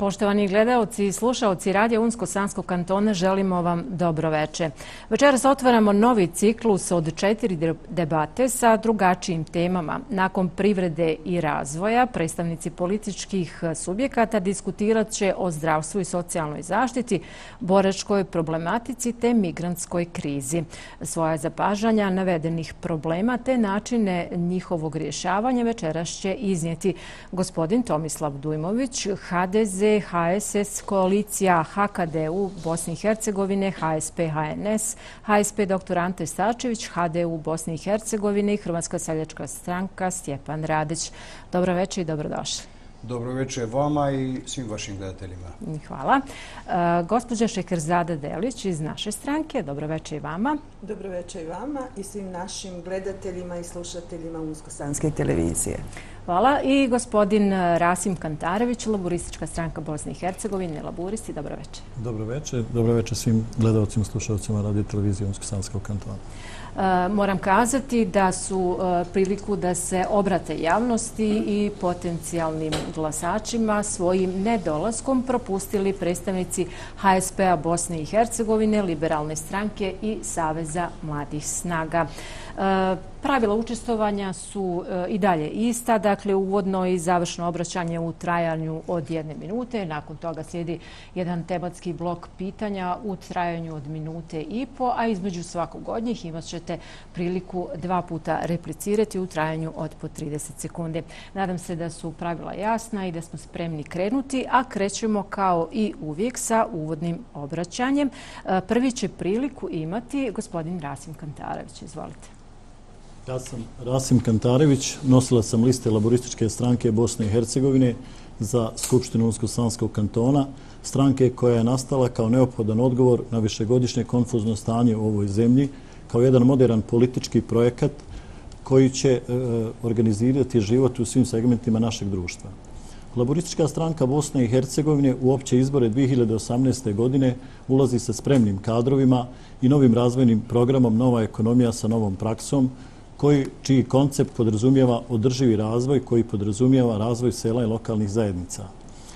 Poštovani gledaoci i slušaoci Radija Unsko-Sanskog kantona, želimo vam dobro veče. Večeras otvaramo novi ciklus od 4 debate sa drugačijim temama. Nakon privrede i razvoja, predstavnici političkih subjekata diskutirat će o zdravstvu i socijalnoj zaštiti, boračkoj problematici te migrantskoj krizi. Svoja zapažanja navedenih problema te načine njihovog rješavanja večeras će iznijeti gospodin Tomislav Dujmović, HDZ, HSS, koalicija HKDU Bosne i Hercegovine, HSP, HNS, HSP dr. Ante Starčević, HDU Bosne i Hercegovine i Hrvatska seljačka stranka Stjepan Radić. Dobro večer i dobrodošli. Dobro večer vama i svim vašim gledateljima. Hvala. Gospođa Šeherzada Delić iz naše stranke, dobro večer i vama. Dobro večer i vama i svim našim gledateljima i slušateljima Unsko-Sanske televizije. Hvala. I gospodin Rasim Kantarević, Laburistička stranka Bosne i Hercegovine, Laburisti, dobro večer. Dobro večer svim gledalcima i slušalcima Radio televizije Unsko-Sanskog kantona. Moram kazati da su priliku da se obrate javnosti i potencijalnim glasačima svojim nedolaskom propustili predstavnici HSP-a Bosne i Hercegovine, Liberalne stranke i Saveza mladih snaga. Pravila učestvovanja su i dalje ista, dakle uvodno i završno obraćanje u trajanju od 1 minute. Nakon toga slijedi jedan tematski blok pitanja u trajanju od 1,5 minute, a između svakog od njih imat ćete priliku 2 puta replicirati u trajanju od po 30 sekundi. Nadam se da su pravila jasna i da smo spremni krenuti, a krećemo kao i uvijek sa uvodnim obraćanjem. Prvi će priliku imati gospodin Rasim Kantarević. Izvolite. Ja sam Rasim Kantarević, nosilac sam liste Laburističke stranke Bosne i Hercegovine za Skupštinu Unsko-Sanskog kantona, stranke koja je nastala kao neophodan odgovor na višegodišnje konfuzno stanje u ovoj zemlji, kao jedan modern politički projekat koji će organizirati život u svim segmentima našeg društva. Laburistička stranka Bosne i Hercegovine u opće izbore 2018. godine ulazi sa spremnim kadrovima i novim razvojnim programom Nova ekonomija sa novom praksom, čiji koncept podrazumijeva održivi razvoj koji podrazumijeva razvoj sela i lokalnih zajednica.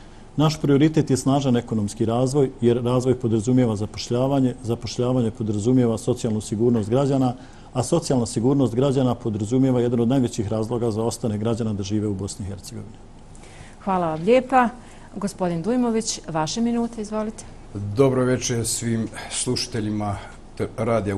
Naš prioritet je snažan ekonomski razvoj jer razvoj podrazumijeva zapošljavanje, zapošljavanje podrazumijeva socijalnu sigurnost građana, a socijalna sigurnost građana podrazumijeva jedan od najvećih razloga za ostane građana da žive u Bosni i Hercegovini. Hvala vam lijepa. Gospodin Dujmović, vaše minute, izvolite. Dobro večer svim slušateljima Radija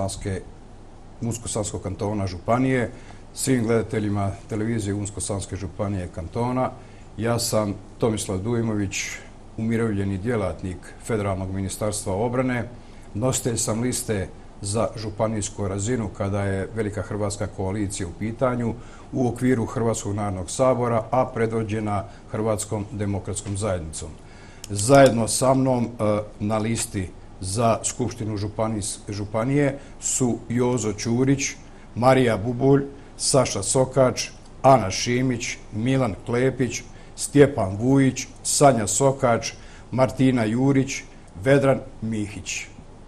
Unsko-Sanskog kantona Županije, svim gledateljima televizije Unsko-Sanske županije kantona. Ja sam Tomislav Dujmović, umirovljeni djelatnik Federalnog ministarstva obrane. Nositelj sam liste za županijsku razinu kada je Velika hrvatska koalicija u pitanju u okviru Hrvatskog narodnog sabora, a predvođena Hrvatskom demokratskom zajednicom. Zajedno sa mnom na listi za Skupštinu županije su Jozo Ćurić, Marija Bubulj, Saša Sokač, Ana Šimić, Milan Klepić, Stjepan Vujić, Sanja Sokač, Martina Jurić, Vedran Mihić.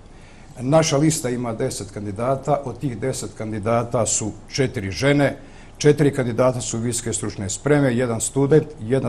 Naša lista ima 10 kandidata, od tih 10 kandidata su 4 žene, 4 kandidata su visoke stručne spreme, 1 student,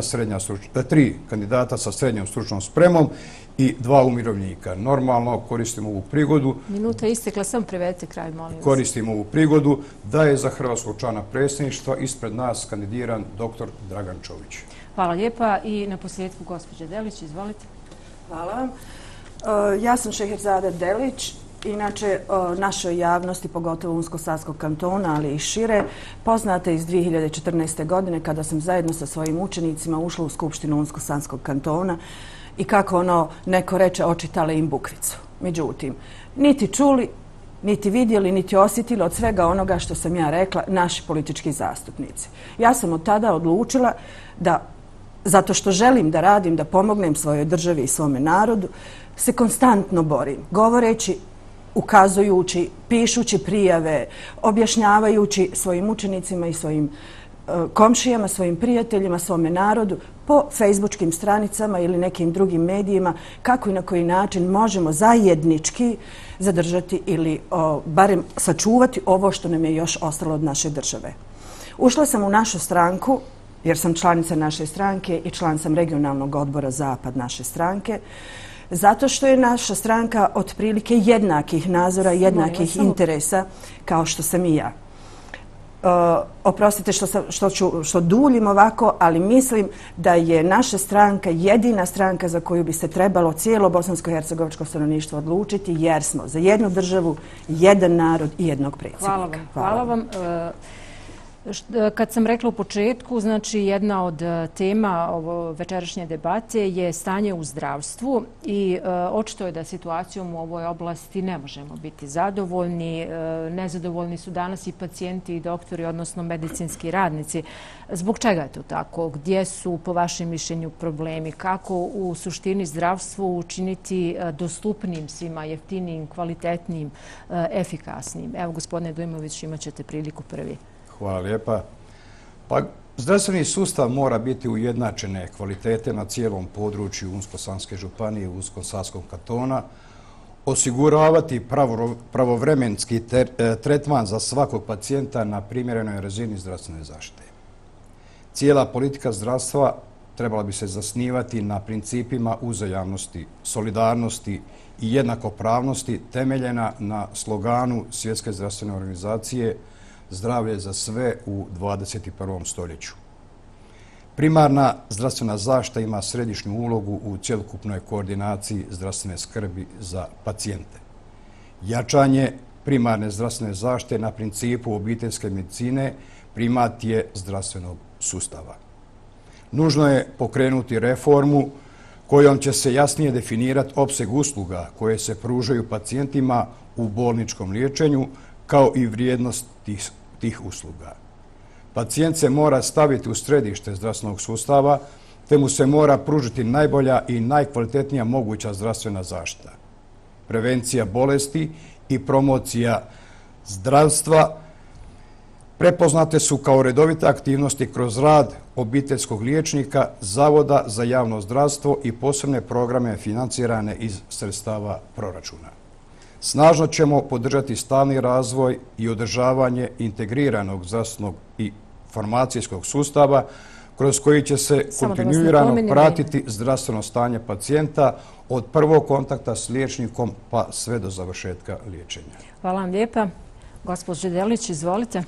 3 kandidata sa srednjom stručnom spremom i 2 umirovljenika. Normalno koristim ovu prigodu. Minuta istekla, samo privedite kraj, molim vas. Koristim ovu prigodu da je za hrvatskog člana predsjedništva ispred nas kandidiran dr. Dragan Čović. Hvala lijepa i na posljedku gospođa Delić, izvolite. Hvala vam. Ja sam Šeherzada Delić. Inače, našoj javnosti, pogotovo Unsko-Sanskog kantona, ali i šire, poznata iz 2014. godine kada sam zajedno sa svojim učenicima ušla u Skupštinu Unsko-Sanskog kantona i kako neko reče, očitale im bukvicu. Međutim, niti čuli, niti vidjeli, niti osjetili od svega onoga što sam ja rekla naši politički zastupnici. Ja sam od tada odlučila da, zato što želim da radim, da pomognem svojoj državi i svome narodu, se konstantno borim, govoreći, ukazujući, pišući prijave, objašnjavajući svojim učenicima i svojim komšijama, svojim prijateljima, svome narodu po facebookskim stranicama ili nekim drugim medijima kako i na koji način možemo zajednički zadržati ili barem sačuvati ovo što nam je još ostalo od naše države. Ušla sam u našu stranku jer sam članica naše stranke i član sam regionalnog odbora Zapad naše stranke, zato što je naša stranka otprilike jednakih nazora, jednakih interesa kao što sam i ja. Oprostite što duljim ovako, ali mislim da je naša stranka jedina stranka za koju bi se trebalo cijelo bosansko-hercegovačko stanovništvo odlučiti, jer smo za jednu državu, jedan narod i jednog predsjednika. Hvala vam. Kad sam rekla u početku, znači jedna od tema večerašnje debate je stanje u zdravstvu i očito je da situacijom u ovoj oblasti ne možemo biti zadovoljni. Nezadovoljni su danas i pacijenti i doktori, odnosno medicinski radnici. Zbog čega je to tako? Gdje su, po vašem mišljenju, problemi? Kako u suštini zdravstvu učiniti dostupnim svima, jeftinijim, kvalitetnijim, efikasnim? Evo, gospodine Dujmović, imat ćete priliku prvi. Hvala lijepa. Pa, zdravstveni sustav mora biti ujednačene kvalitete na cijelom području Unsko-sanske županije i Unsko-sanskog kantona, osiguravati pravovremenski tretman za svakog pacijenta na primjerenoj razini zdravstvene zaštite. Cijela politika zdravstva trebala bi se zasnivati na principima uzajamnosti, solidarnosti i jednakopravnosti temeljena na sloganu Svjetske zdravstvene organizacije zdravlje za sve u 21. stoljeću. Primarna zdravstvena zaštita ima središnju ulogu u cjelokupnoj koordinaciji zdravstvene skrbi za pacijente. Jačanje primarne zdravstvene zaštite na principu obiteljske medicine primat je zdravstvenog sustava. Nužno je pokrenuti reformu kojom će se jasnije definirati opseg usluga koje se pružaju pacijentima u bolničkom liječenju, kao i vrijednost tih usluga. Pacijent se mora staviti u središte zdravstvenog sustava, te mu se mora pružiti najbolja i najkvalitetnija moguća zdravstvena zaštita. Prevencija bolesti i promocija zdravstva prepoznate su kao redovite aktivnosti kroz rad obiteljskog liječnika, Zavoda za javno zdravstvo i posebne programe financirane iz sredstava proračuna. Snažno ćemo podržati stalni razvoj i održavanje integriranog zdravstvenog i farmacijskog sustava kroz koji će se kontinuirano pratiti zdravstveno stanje pacijenta od prvog kontakta s liječnikom pa sve do završetka liječenja. Hvala vam lijepa. Gospođo Delić, izvolite.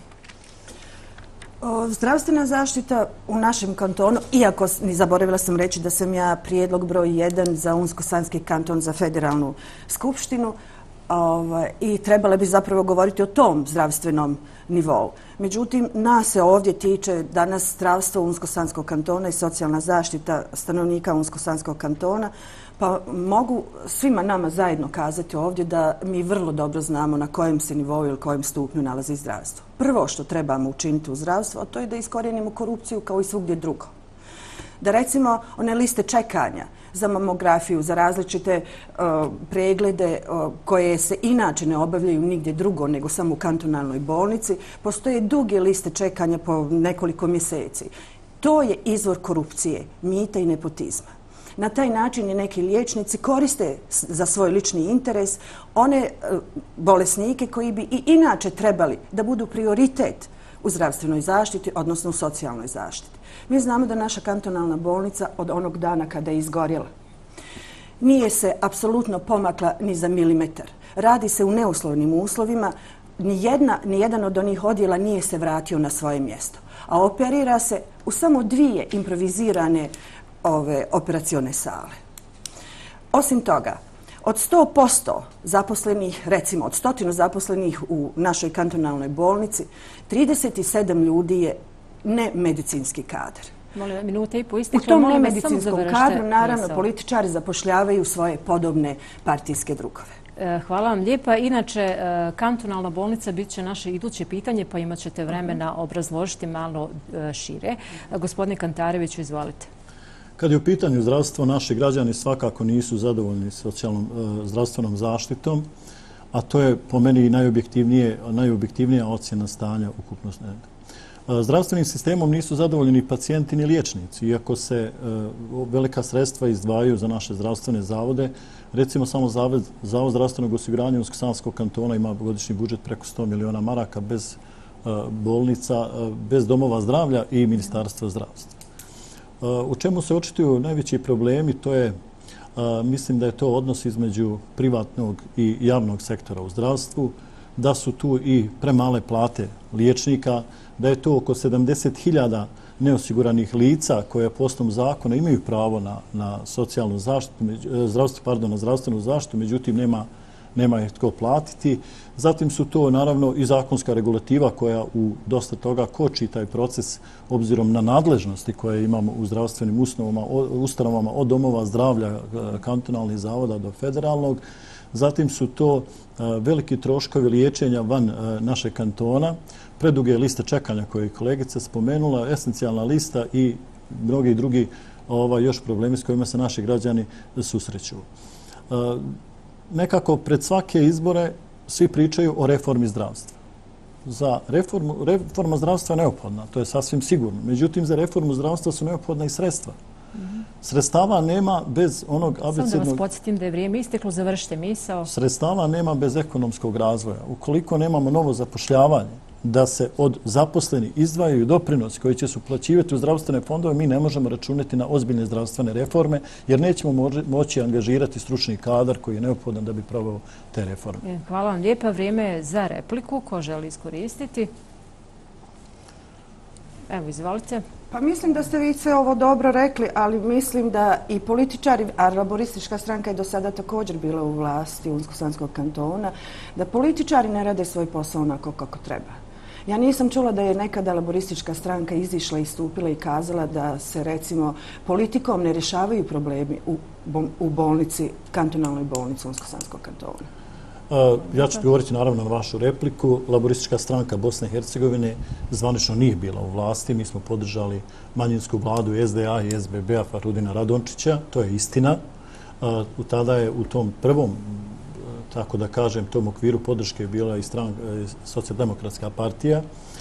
Zdravstvena zaštita u našem kantonu, iako zaboravila sam reći da sam ja prijedlog broj 1 za Unsko-sanski kanton za federalnu skupštinu, i trebala bi zapravo govoriti o tom zdravstvenom nivou. Međutim, nas se ovdje tiče danas zdravstvo Unsko-sanskog kantona i socijalna zaštita stanovnika Unsko-sanskog kantona, pa mogu svima nama zajedno kazati ovdje da mi vrlo dobro znamo na kojem se nivou ili kojem stupnju nalazi zdravstvo. Prvo što trebamo učiniti u zdravstvu, a to je da iskorijenimo korupciju kao i svugdje drugo. Da recimo one liste čekanja za mamografiju, za različite preglede koje se inače ne obavljaju nigdje drugo nego samo u kantonalnoj bolnici, postoje duge liste čekanja po nekoliko mjeseci. To je izvor korupcije, mita i nepotizma. Na taj način i neki liječnici koriste za svoj lični interes one bolesnike koji bi i inače trebali da budu prioritet u zdravstvenoj zaštiti, odnosno u socijalnoj zaštiti. Mi znamo da naša kantonalna bolnica od onog dana kada je izgorjela nije se apsolutno pomakla ni za milimetar. Radi se u neuslovnim uslovima, nijedan od onih odjela nije se vratio na svoje mjesto. A operira se u samo 2 improvizirane operacione sale. Osim toga, od 100% zaposlenih, recimo od 100 zaposlenih u našoj kantonalnoj bolnici, 37 ljudi je nemedicinski kadar. Molim, minute i po U isteklo. tom nemedicinskom kadru, naravno, političari zapošljavaju svoje podobne partijske drugove. Hvala vam lijepa. Inače, kantonalna bolnica bit će naše iduće pitanje, pa imat ćete vremena obrazložiti malo šire. Gospodine Kantareviću, izvolite. Kad je u pitanju zdravstvo, naši građani svakako nisu zadovoljni socijalnom zdravstvenom zaštitom, a to je po meni najobjektivnija ocjena stanja ukupnosti. Zdravstvenim sistemom nisu zadovoljni ni pacijenti ni liječnici, iako se velika sredstva izdvajaju za naše zdravstvene zavode. Recimo samo Zavod zdravstvenog osiguranja Unsko-sanskog kantona ima godišnji budžet preko 100 miliona maraka bez bolnica, bez domova zdravlja i Ministarstva zdravstva. U čemu se očituju najveći problemi, to je, mislim da je to odnos između privatnog i javnog sektora u zdravstvu, da su tu i premale plate liječnika, da je to oko 70.000 neosiguranih lica koje po osnovu zakona imaju pravo na socijalnu zaštitu, na zdravstvenu zaštitu, međutim nema ih tko platiti. Zatim su to naravno i zakonska regulativa koja u dosta toga koči taj proces obzirom na nadležnosti koje imamo u zdravstvenim ustanovama od domova zdravlja, kantonalnih zavoda do federalnog. Zatim su to veliki troškovi liječenja van našeg kantona, preduge liste čekanja koje je kolegica spomenula, esencijalna lista i mnogi drugi još problemi s kojima se naši građani susreću. Nekako pred svake izbore svi pričaju o reformi zdravstva. Za reforma zdravstva je neophodna, to je sasvim sigurno. Međutim, za reformu zdravstva su neophodna i sredstva. Sredstava nema bez onog abecednog... Samo da vas podsjetim da je vrijeme isteklo, završite misao. Sredstava nema bez ekonomskog razvoja. Ukoliko nemamo novo zapošljavanje, da se od zaposlenih izdvajaju doprinosi koji će se uplaćivati u zdravstvene fondove, mi ne možemo računati na ozbiljne zdravstvene reforme, jer nećemo moći angažirati stručni kadar koji je neophodan da bi proveo te reforme. Hvala vam lijepa. Vrijeme je za repliku. Ko želi iskoristiti? Evo, izvolite. Pa mislim da ste vi sve ovo dobro rekli, ali mislim da i političari, a Laboristička stranka je do sada također bila u vlasti Unsko-sanskog kantona, da političari ne rade svoj posao onako kako treba. Ja nisam čula da je nekada Laboristička stranka izišla, istupila i kazala da se recimo politikom ne rješavaju problemi u bolnici, kantonalnoj bolnici Unsko-sanskog kantona. Ja ću govoriti naravno na vašu repliku. Laboristička stranka Bosne i Hercegovine zvanično nije bila u vlasti. Mi smo podržali manjinsku vladu SDA i SBB-a Farudina Radončića. To je istina. Tada je u tom prvom, tako da kažem, tom okviru podrške bila i Socijaldemokratska partija.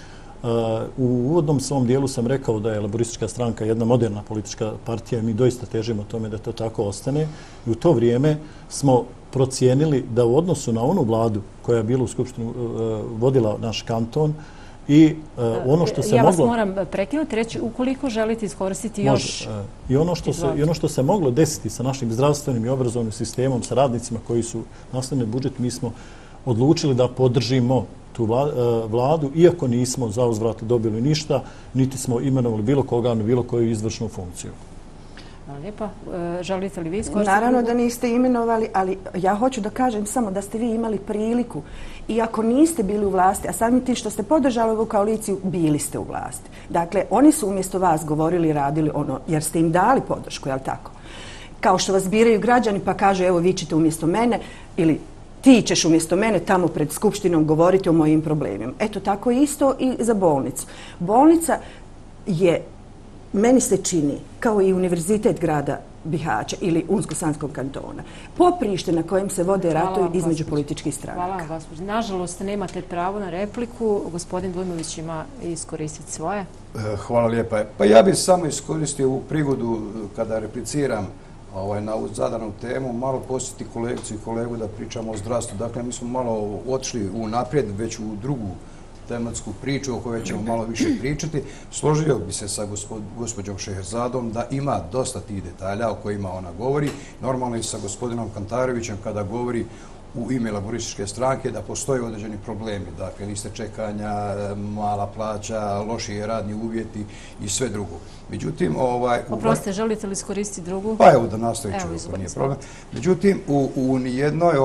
U uvodnom svom dijelu sam rekao da je Laboristička stranka jedna moderna politička partija i mi doista težimo tome da to tako ostane. I u to vrijeme smo procijenili da u odnosu na onu vladu koja je bila u Skupštinu vodila naš kanton i ono što se moglo... Ja vas moram prekinuti, reći ukoliko želite iskoristiti još... I ono što se moglo desiti sa našim zdravstvenim i obrazovnim sistemom, sa radnicima koji su nastavili budžet, mi smo odlučili da podržimo tu vladu, iako nismo za uzvrat dobili ništa, niti smo imenovali bilo koga na bilo koju izvršnu funkciju. Hvala lijepa. Želite li vi iskoristiti? Naravno da niste imenovali, ali ja hoću da kažem samo da ste vi imali priliku. Iako niste bili u vlasti, a samim tim što ste podržali ovu koaliciju, bili ste u vlasti. Dakle, oni su umjesto vas govorili i radili ono, jer ste im dali podršku, je li tako? Kao što vas biraju građani pa kažu, evo vi ćete umjesto mene ili ti ćeš umjesto mene tamo pred Skupštinom govoriti o mojim problemima. Eto, tako isto i za bolnicu. Bolnica je, meni se čini, kao i Univerzitet grada Bihaća ili Unsko-sanskog kantona, poprište na kojem se vode ratovi između političkih stranaka. Hvala vam, gospođo. Nažalost, nemate pravo na repliku. Gospodin Dujmović ima iskoristiti svoje. Hvala lijepa. Pa ja bih samo iskoristio ovu prigodu kada repliciram na ovu zadanu temu, malo posjetiti kolegicu i kolegu da pričamo o zdravstvu. Dakle, mi smo malo otišli u naprijed, već u drugu tematsku priču o kojoj ćemo malo više pričati. Složio bi se sa gospođom Šeherzadom da ima dosta tih detalja o kojima ona govori. Normalno i sa gospodinom Kantarevićem kada govori u ime Laborističke stranke da postoje određeni problemi. Dakle, liste čekanja, mala plaća, lošiji radni uvjeti i sve drugo. Međutim, oprostite, želite li iskoristiti drugu? Pa evo da nastavit ću, ako nije problem. Međutim, u nijednoj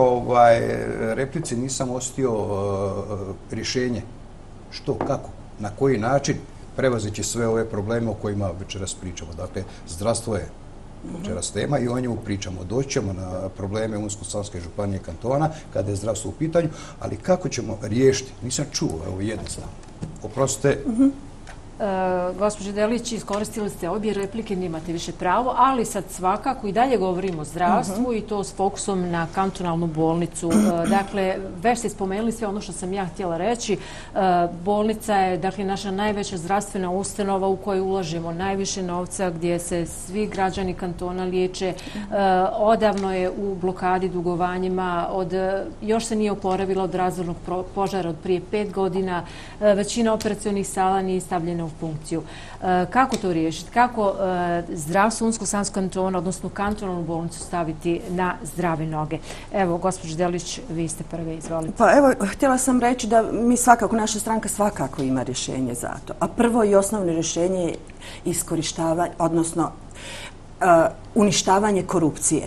replici nisam osjetio rješenje. Što, kako, na koji način prevazići sve ove probleme o kojima večeras pričamo. Dakle, zdravstvo je večeras tema i o njemu pričamo. Doći ćemo na probleme Unsko-sanske županije kantona kada je zdravstvo u pitanju, ali kako ćemo riješiti? Nisam čuo, evo jednostavno. Oprostite, Gospođo Delić, iskoristili ste obje replike, nemate više pravo, ali sad svakako i dalje govorimo o zdravstvu i to s fokusom na kantonalnu bolnicu. Dakle, već ste spomenuli sve ono što sam ja htjela reći. Bolnica je, dakle, naša najveća zdravstvena ustanova u kojoj ulažemo najviše novca, gdje se svi građani kantona liječe. Odavno je u blokadi dugovanjima, još se nije oporavila od razornog požara od prije 5 godina. Većina operacionih sala nije stavljena u funkciju. Kako to riješiti? Kako zdravstvo Unsko-Sanskog kantona, odnosno kantonalnu bolnicu staviti na zdrave noge? Evo, gospođo Delić, vi ste prvi, izvolite. Pa evo, htjela sam reći da mi svakako, naša stranka svakako ima rješenje za to. A prvo i osnovno rješenje je iskorištavanje, odnosno uništavanje korupcije.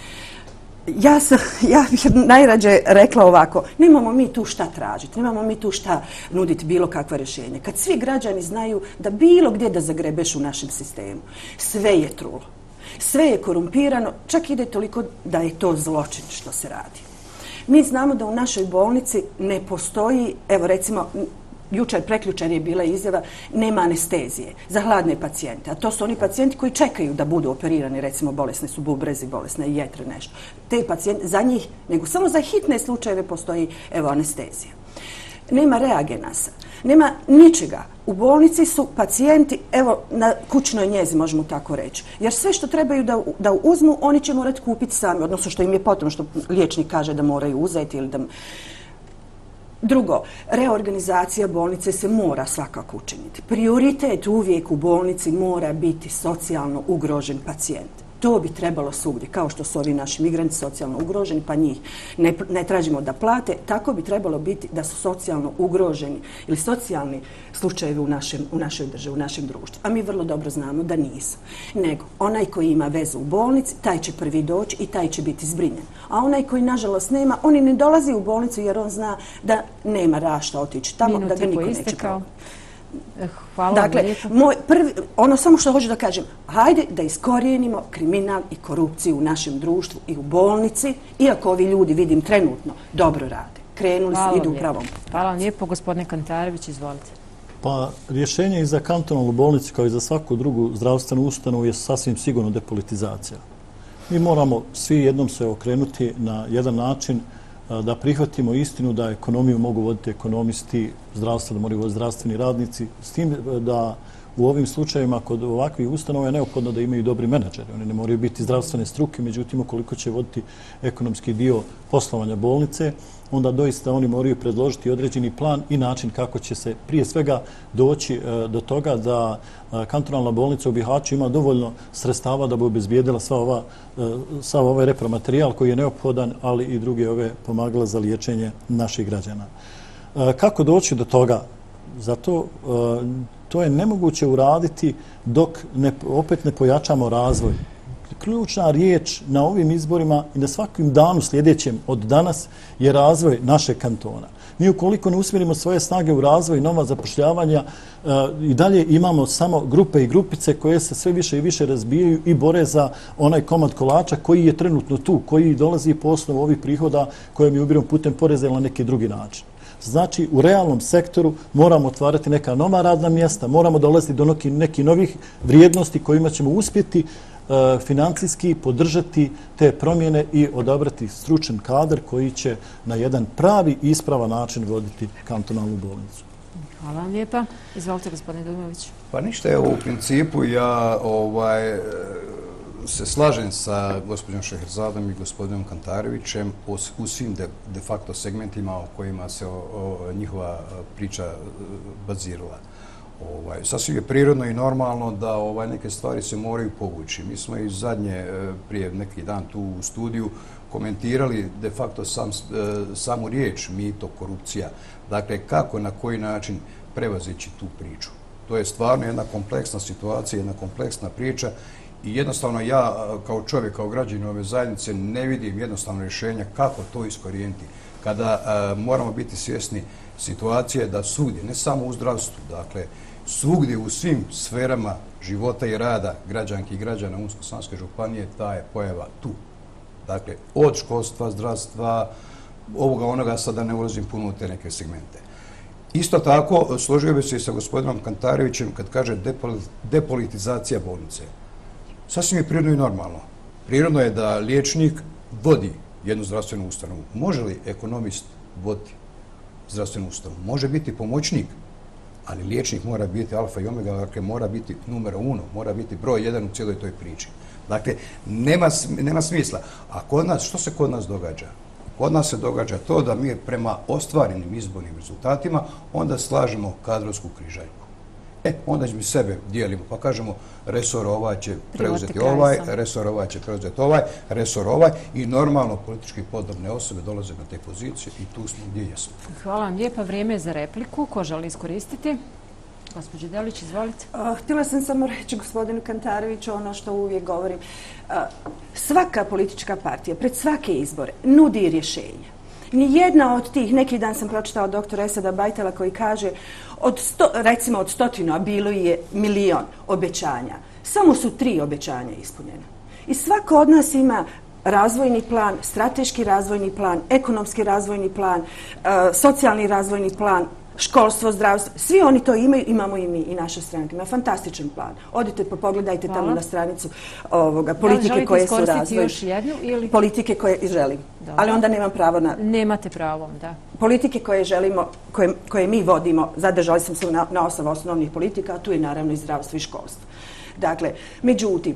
Ja bih najrađe rekla ovako, nemamo mi tu šta tražiti, nemamo mi tu šta nuditi bilo kakva rješenja. Kad svi građani znaju da bilo gdje da zagrebeš u našem sistemu, sve je trulo, sve je korumpirano, čak ide toliko da je to zločin što se radi. Mi znamo da u našoj bolnici ne postoji, evo recimo, prekjučer je bila izjava, nema anestezije za hladne pacijente. A to su oni pacijenti koji čekaju da budu operirani, recimo bolesne su bubrezi, bolesne jetre, nešto. Te pacijente, za njih, nego samo za hitne slučajeve postoji, evo, anestezija. Nema reagenasa, nema ničega. U bolnici su pacijenti, evo, na kućnoj njezi, možemo tako reći. Jer sve što trebaju da uzmu, oni će morati kupiti sami, odnosno što im je potrebno, što liječnik kaže da moraju uzeti ili da... Drugo, reorganizacija bolnice se mora svakako učiniti. Prioritet uvijek u bolnici mora biti socijalno ugrožen pacijent. To bi trebalo svugdje, kao što su ovi naši migranti socijalno ugroženi, pa njih ne tražimo da plate, tako bi trebalo biti da su socijalno ugroženi ili socijalni slučajevi u našoj državi, u našem društvu. A mi vrlo dobro znamo da nisu. Nego, onaj koji ima vezu u bolnici, taj će prvi doći i taj će biti zbrinjen. A onaj koji, nažalost, nema, on i ne dolazi u bolnicu jer on zna da nema rašta otići tamo, da ga niko neće probati. Hvala vam lijepo. Ono samo što hoću da kažem, hajde da iskorijenimo kriminal i korupciju u našem društvu i u bolnici, iako ovi ljudi, vidim, trenutno dobro rade. Krenuli su, idu u pravom. Hvala vam lijepo, gospodine Kantarević, izvolite. Pa rješenje i za kantonalnu bolnicu kao i za svaku drugu zdravstvenu ustanovu je sasvim sigurno depolitizacija. Mi moramo svi jednom se okrenuti na jedan način da prihvatimo istinu da ekonomiju mogu voditi ekonomisti, zdravstvo da moraju voditi zdravstveni radnici, s tim da u ovim slučajevima kod ovakvih ustanova je neophodno da imaju dobri menadžeri. Oni ne moraju biti zdravstvene struke, međutim, ukoliko će voditi ekonomski dio poslovanja bolnice, onda doista oni moraju predložiti određeni plan i način kako će se prije svega doći do toga da kantonalna bolnica u Bihaću ima dovoljno sredstava da bi obezbijedila sav ovaj repromaterijal koji je neophodan, ali i druge ove pomagala za liječenje naših građana. Kako doći do toga? Zato to je nemoguće uraditi dok opet ne pojačamo razvoj. Ključna riječ na ovim izborima i na svakim danu sljedećem od danas je razvoj našeg kantona. Mi ukoliko ne usmjerimo svoje snage u razvoj nova zapošljavanja i dalje imamo samo grupe i grupice koje se sve više i više razbijaju i bore za onaj komad kolača koji je trenutno tu, koji dolazi po osnovu ovih prihoda koje mi ubiramo putem poreza ili na neki drugi način. Znači, u realnom sektoru moramo otvarati neka nova radna mjesta, moramo dolaziti do nekih novih vrijednosti kojima ćemo uspjeti financijski podržati te promjene i odabrati stručan kadar koji će na jedan pravi i ispravan način voditi kantonalnu bolnicu. Hvala vam lijepa. Izvolite, gospodine Dujmović. Pa ništa, evo, u principu ja se slažem sa gospođom Šeherzadom i gospodinom Kantarevićem u svim de facto segmentima o kojima se njihova priča bazirala. Sasvim je prirodno i normalno da neke stvari se moraju povući. Mi smo i zadnje, prije neki dan tu u studiju, komentirali de facto samu riječ mito, korupcija. Dakle, kako, na koji način prevazići tu priču. To je stvarno jedna kompleksna situacija, jedna kompleksna priča i jednostavno ja kao čovjek, kao građanin ove zajednice ne vidim jednostavno rješenja kako to iskorijeniti. Kada moramo biti svjesni situacije da svugdje, ne samo u zdravstvu, dakle, svugdje u svim sferama života i rada građanki i građana Unsko-Sanske županije ta je pojava tu. Dakle, od školstva, zdravstva, ovoga, onoga, sada ne ulazim puno u te neke segmente. Isto tako, složio bi se i sa gospodinom Kantarevićem kad kaže depolitizacija bolnice. Sasvim je prirodno i normalno. Prirodno je da liječnik vodi jednu zdravstvenu ustanovu. Može li ekonomist voditi zdravstvenu ustanovu? Može biti pomoćnik, ali liječnik mora biti alfa i omega, dakle mora biti numero uno, mora biti broj jedan u cijeloj toj priči. Dakle, nema smisla. A kod nas, što se kod nas događa? Kod nas se događa to da mi prema ostvarenim izbornim rezultatima onda slažemo kadrovsku križaljku. Onda mi sebe dijelimo, pa kažemo resor ovaj će preuzeti ovaj, resor ovaj će preuzeti ovaj, resor ovaj i normalno politički podobne osobe dolaze na te pozicije i tu smo gdje jesmo. Hvala vam lijepa. Vrijeme je za repliku. Ko želi iskoristiti? Gospođo Delić, izvolite. Htjela sam samo reći gospodinu Kantareviću ono što uvijek govorim. Svaka politička partija pred svake izbore nudi rješenje. Nijedna od tih, neki dan sam pročitala doktora Esada Bajtela koji kaže recimo od 100, a bilo je 1.000.000 obećanja. Samo su 3 obećanja ispunjena. I svako od nas ima razvojni plan, strateški razvojni plan, ekonomski razvojni plan, socijalni razvojni plan, školstvo, zdravstvo, svi oni to imaju, imamo i mi i naša stranka. Ima fantastičan plan. Odite pa pogledajte tamo na stranicu politike koje su razvoj. Politike koje želim. Ali onda nemam pravo na... Nemate pravo, da. Politike koje želimo, koje mi vodimo, zadržali sam se na 8 osnovnih politika, a tu je naravno i zdravstvo i školstvo. Dakle, međutim,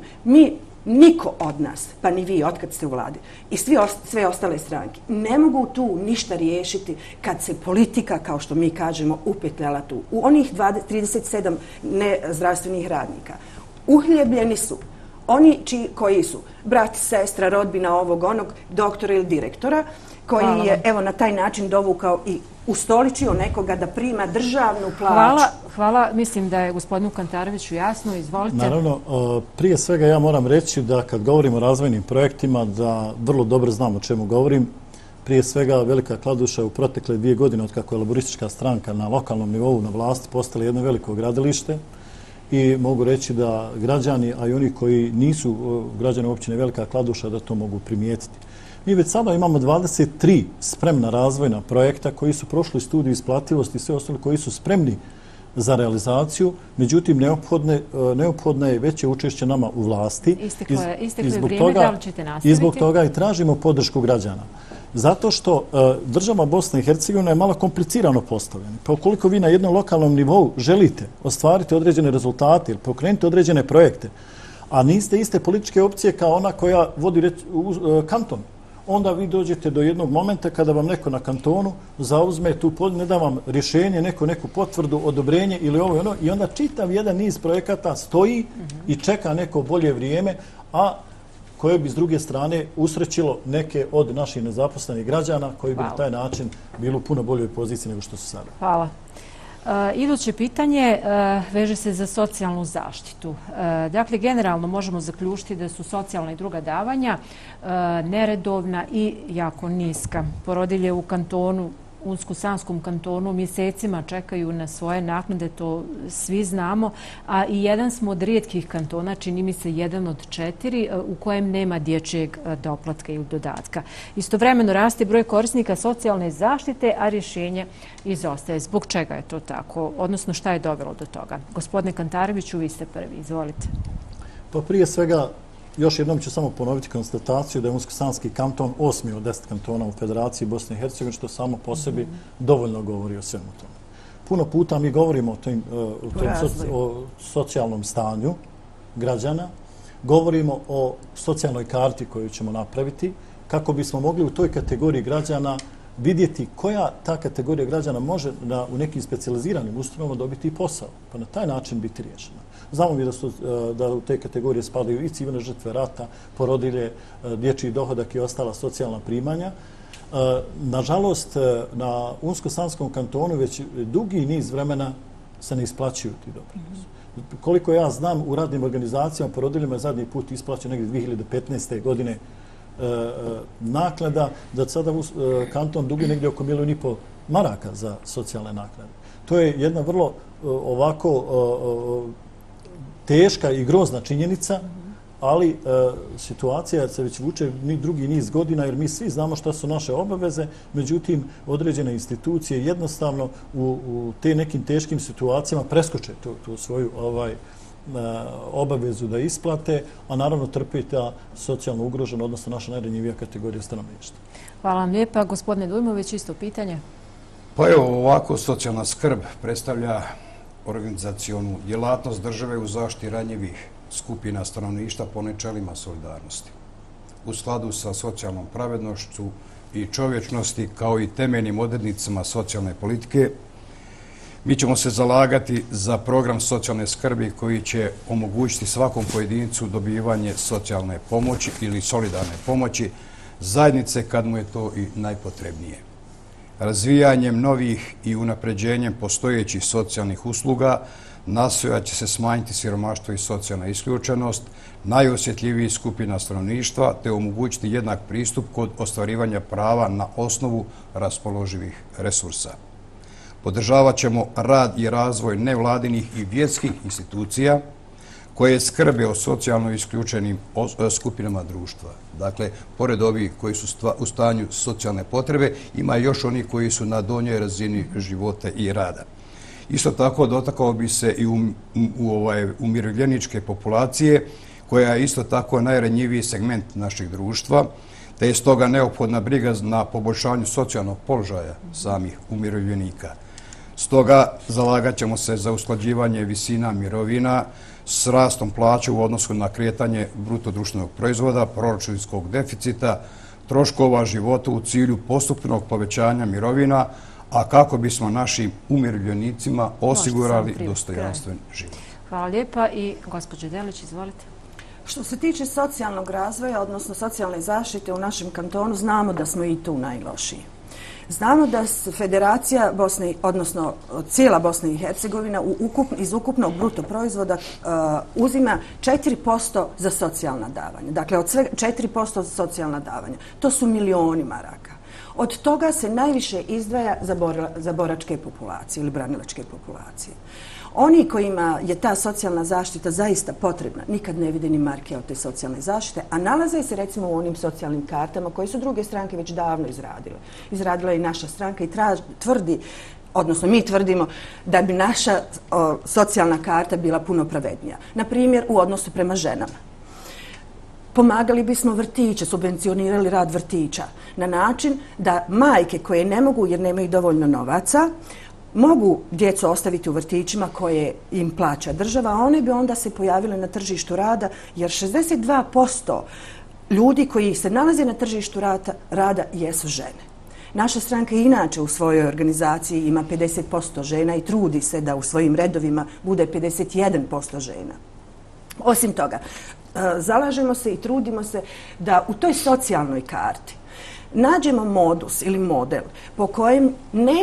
niko od nas, pa ni vi otkad ste u vladi, i sve ostale stranke, ne mogu tu ništa riješiti kad se politika, kao što mi kažemo, upetljala tu. U onih 37 nezdravstvenih radnika uhljebljeni su oni koji su brat, sestra, rodbina ovog, onog, doktora ili direktora, koji je evo na taj način dovukao i ustoličio nekoga da prima državnu plaću. Hvala. Mislim da je gospodinu Kantareviću jasno. Izvolite. Naravno, prije svega ja moram reći da kad govorimo o razvojnim projektima da vrlo dobro znam o čemu govorim. Prije svega Velika Kladuša u protekle 2 godine od kako je laboristička stranka na lokalnom nivou na vlasti postala jedno veliko gradilište i mogu reći da građani, a i oni koji nisu građani općine Velika Kladuša da to mogu primijetiti. Mi već sada imamo 23 spremna razvojna projekta koji su prošli studiju isplativosti i sve ostalo koji su spremni za realizaciju, međutim neophodno je veće učešće nama u vlasti. Isteklo je vrijeme, da li ćete nastaviti? I zbog toga i tražimo podršku građana. Zato što država Bosna i Hercegovina je malo komplicirano postavljena. Pa ukoliko vi na jednom lokalnom nivou želite ostvariti određene rezultate ili pokrenuti određene projekte, a niste iste političke opcije kao ona koja vodi kanton, onda vi dođete do jednog momenta kada vam neko na kantonu zauzme tu ne da vam rješenje, neku potvrdu, odobrenje ili ovo i ono i onda čitav jedan niz projekata stoji i čeka neko bolje vrijeme, a koje bi s druge strane usrećilo neke od naših nezaposlenih građana koji bi na taj način bili u puno boljoj poziciji nego što su sada. Hvala. Iduće pitanje veže se za socijalnu zaštitu. Dakle, generalno možemo zaključiti da su socijalna i druga davanja neredovna i jako niska. Porodilje u kantonu, Unsko-Sanskom kantonu mjesecima čekaju na svoje naknade, to svi znamo, a i jedan smo od rijetkih kantona, čini mi se jedan od 4, u kojem nema dječjeg doplatka ili dodatka. Istovremeno raste broj korisnika socijalne zaštite, a rješenje izostaje. Zbog čega je to tako? Odnosno, šta je dovelo do toga? Gospodine Kantareviću, vi ste prvi. Izvolite. Pa prije svega, još jednom ću samo ponoviti konstataciju da je Unsko-Sanski kanton 8. od 10 kantona u Federaciji Bosne i Hercegovine, što samo po sebi dovoljno govori o svemu tome. Puno puta mi govorimo o socijalnom stanju građana, govorimo o socijalnoj karti koju ćemo napraviti, kako bismo mogli u toj kategoriji građana vidjeti koja ta kategorija građana može u nekim specijaliziranim ustanovama dobiti i posao, pa na taj način biti riješena. Znamo mi da u te kategorije spadaju i civilne žrtve rata, porodilje, dječji dohodak i ostala socijalna primanja. Nažalost, na Unsko-Sanskom kantonu već dugi niz vremena se ne isplaćuju ti doprinosi. Koliko ja znam, u radnim organizacijama porodiljama je zadnji put isplaćeno negdje 2015. godine naknada, da sada kanton dugi negdje oko 1,5 milijuna maraka za socijalne naknade. To je jedna vrlo ovako teška i grozna činjenica ali situacija se već vuče drugi niz godina jer mi svi znamo šta su naše obaveze, međutim određene institucije jednostavno u te nekim teškim situacijama preskoče tu svoju obavezu da isplate, a naravno trpi ta socijalno ugrožena, odnosno naša najranjivija kategorija stanovništva. Hvala vam lijepa. Gospodine Dujmović, isto pitanje. Pa evo, ovako socijalna skrb predstavlja organizacionu djelatnost države u zaštiti ranjivih skupina stanovništva po načelima solidarnosti. U skladu sa socijalnom pravednošću i čovječnosti kao i temeljnim odrednicama socijalne politike, mi ćemo se zalagati za program socijalne skrbi koji će omogućiti svakom pojedincu dobivanje socijalne pomoći ili solidarne pomoći zajednice kad mu je to i najpotrebnije. Razvijanjem novih i unapređenjem postojećih socijalnih usluga nastojat će se smanjiti siromaštvo i socijalna isključenost najosjetljivijih skupina stanovništva te omogućiti jednak pristup kod ostvarivanja prava na osnovu raspoloživih resursa. Podržavat ćemo rad i razvoj nevladinih i vjerskih institucija koje skrbe o socijalno isključenim skupinama društva. Dakle, pored ovih koji su u stanju socijalne potrebe, ima još oni koji su na donjoj razini života i rada. Isto tako dotakao bi se i umirovljeničke populacije, koja je isto tako najranjiviji segment našeg društva, te je stoga neophodna briga na poboljšanju socijalnog položaja samih umirovljenika. Stoga zalagat ćemo se za usklađivanje visina mirovina s rastom plaća u odnosu na kretanje bruto društvenog proizvoda, proračunskog deficita, troškova života u cilju postupnog povećanja mirovina, a kako bismo našim umirovljenicima osigurali dostojanstven život. Hvala lijepa. I gospođo Delić, izvolite. Što se tiče socijalnog razvoja, odnosno socijalne zaštite u našem kantonu, znamo da smo i tu najlošiji. Znamo da Federacija Bosne, odnosno cijela Bosna i Hercegovina iz ukupnog bruto proizvoda uzima 4% za socijalna davanja. Dakle, od svega 4% za socijalna davanja. To su milioni maraka. Od toga se najviše izdvaja za boračke populacije ili branilačke populacije. Oni kojima je ta socijalna zaštita zaista potrebna, nikad ne vide ni marke od te socijalne zaštite, a nalaze se recimo u onim socijalnim kartama koje su druge stranke već davno izradile. Izradila je i naša stranka i tvrdi, odnosno mi tvrdimo da bi naša socijalna karta bila puno pravednija. Na primjer, u odnosu prema ženama. Pomagali bismo vrtiće, subvencionirali rad vrtića na način da majke koje ne mogu jer nemaju dovoljno novaca, mogu djecu ostaviti u vrtićima koje im plaća država, a one bi onda se pojavile na tržištu rada, jer 62% ljudi koji se nalaze na tržištu rada jesu žene. Naša stranka inače u svojoj organizaciji ima 50% žena i trudi se da u svojim redovima bude 51% žena. Osim toga, zalažemo se i trudimo se da u toj socijalnoj karti nađemo modus ili model po kojem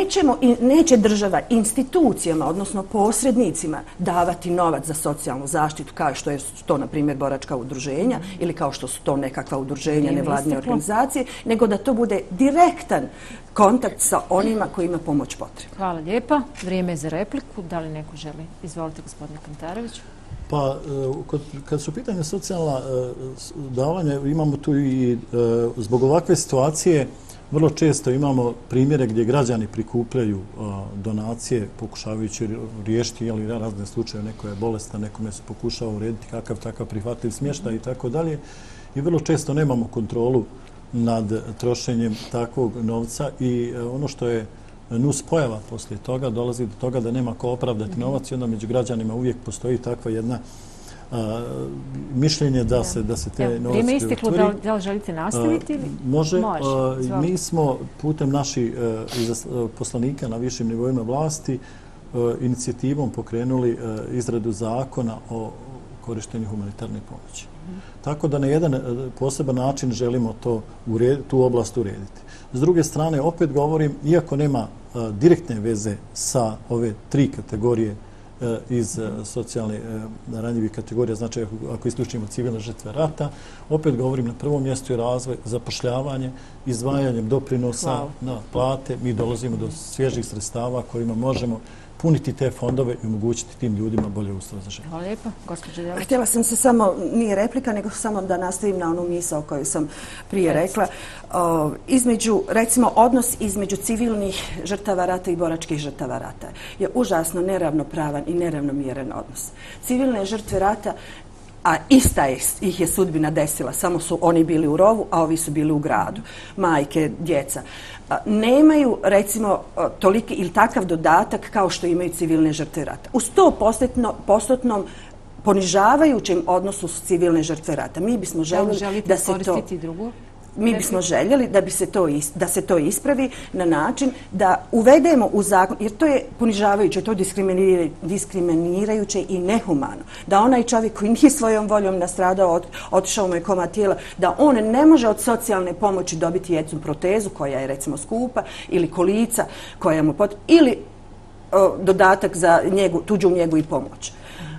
neće država institucijama, odnosno posrednicima, davati novac za socijalnu zaštitu, kao što je to, na primjer, boračka udruženja ili kao što su to nekakva udruženja, nevladine organizacije, nego da to bude direktan kontakt sa onima koji ima pomoć potrebna. Hvala lijepa. Vrijeme je za repliku. Da li neko želi? Izvolite, gospodine Kantarević. Pa, kad su pitanje socijalna davanja, imamo tu i zbog ovakve situacije vrlo često imamo primjere gdje građani prikupljaju donacije pokušavajući riješiti razne slučaje, neko je bolestan, nekome se pokušava urediti kakav takav prihvatljiv smještaj i tako dalje. I vrlo često nemamo kontrolu nad trošenjem takvog novca i ono što je nus pojava poslije toga, dolazi do toga da nema ko opravdati novac i onda među građanima uvijek postoji takva jedna mišljenje da se te novac vrijeme isteklo, da li želite nastaviti? Može. Mi smo putem naših poslanika na višim nivoima vlasti inicijativom pokrenuli izradu zakona o korištenju humanitarne pomoći. Tako da na jedan poseban način želimo tu oblast urediti. S druge strane, opet govorim, iako nema direktne veze sa ove tri kategorije iz socijalne ranjivih kategorija, znači ako isključimo civilne žrtve rata, opet govorim na prvom mjestu je razvoj, zapošljavanje, izdvajanjem doprinosa na plate. Mi dolazimo do svježih sredstava kojima možemo puniti te fondove i omogućiti tim ljudima bolje uslove za život. Hvala lijepa. Gospođa Delić. Htjela sam se samo, nije replika, nego samo da nastavim na onu misao koju sam prije rekla. Recimo, odnos između civilnih žrtava rata i boračkih žrtava rata je užasno neravnopravan i neravnomjeran odnos. Civilne žrtve rata, a ista ih je sudbina desila, samo su oni bili u rovu, a ovi su bili u gradu. Majke, djeca. Nemaju, recimo, toliki ili takav dodatak kao što imaju civilne žrtve rata. U 100% ponižavajućem odnosu su civilne žrtve rata. Mi bismo željeli da se to... Mi bismo željeli da se to ispravi na način da uvedemo u zakon, jer to je ponižavajuće, to je diskriminirajuće i nehumano. Da onaj čovjek koji nije svojom voljom nastradao, otišao mu je komad tijela, da on ne može od socijalne pomoći dobiti jednu protezu koja je recimo skupa ili kolica koja mu ili dodatak za tuđu njegu i pomoć.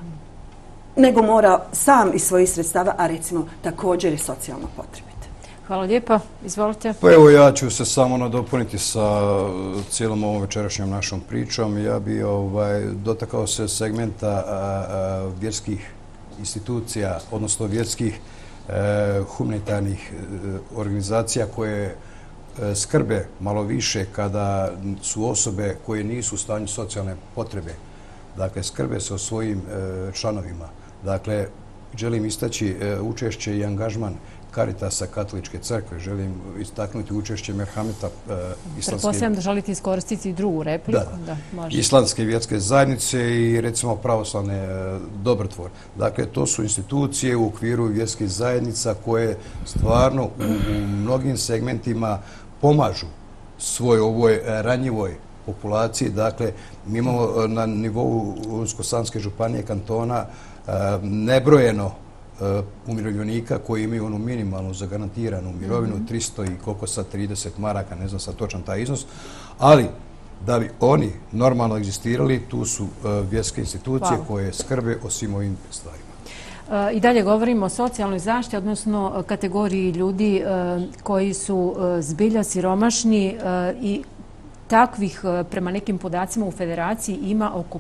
Nego mora sam iz svojih sredstava, a recimo također je socijalno potrebit. Hvala lijepa. Izvolite. Pa evo, ja ću se samo nadopuniti sa cijelom ovom večerašnjom našom pričom. Ja bi dotakao se segmenta vjerskih institucija, odnosno vjerskih humanitarnih organizacija koje skrbe malo više kada su osobe koje nisu u stanju socijalne potrebe. Dakle, skrbe se o svojim članovima. Dakle, želim istaći učešće i angažman Karitasa Katoličke crkve. Želim istaknuti učešće Merhameta islamske... Pretpostavljam da želite iskoristiti drugu repliku. Da. Islamske vjerske zajednice i recimo pravoslavne Dobrotvor. Dakle, to su institucije u okviru vjerskih zajednica koje stvarno u mnogim segmentima pomažu svoj ovoj ranjivoj populaciji. Dakle, mi imamo na nivou Unsko-Sanske županije kantona nebrojeno umirovljenika koji imaju onu minimalnu zagarantiranu mirovinu, 300 i koliko sad 30 maraka, ne znam sad točan taj iznos, ali da bi oni normalno egzistirali, tu su vjerske institucije koje skrbe o svim ovim stvarima. I dalje govorimo o socijalnoj zaštiti, odnosno kategoriji ljudi koji su zbilja siromašni i takvih, prema nekim podacima u Federaciji, ima oko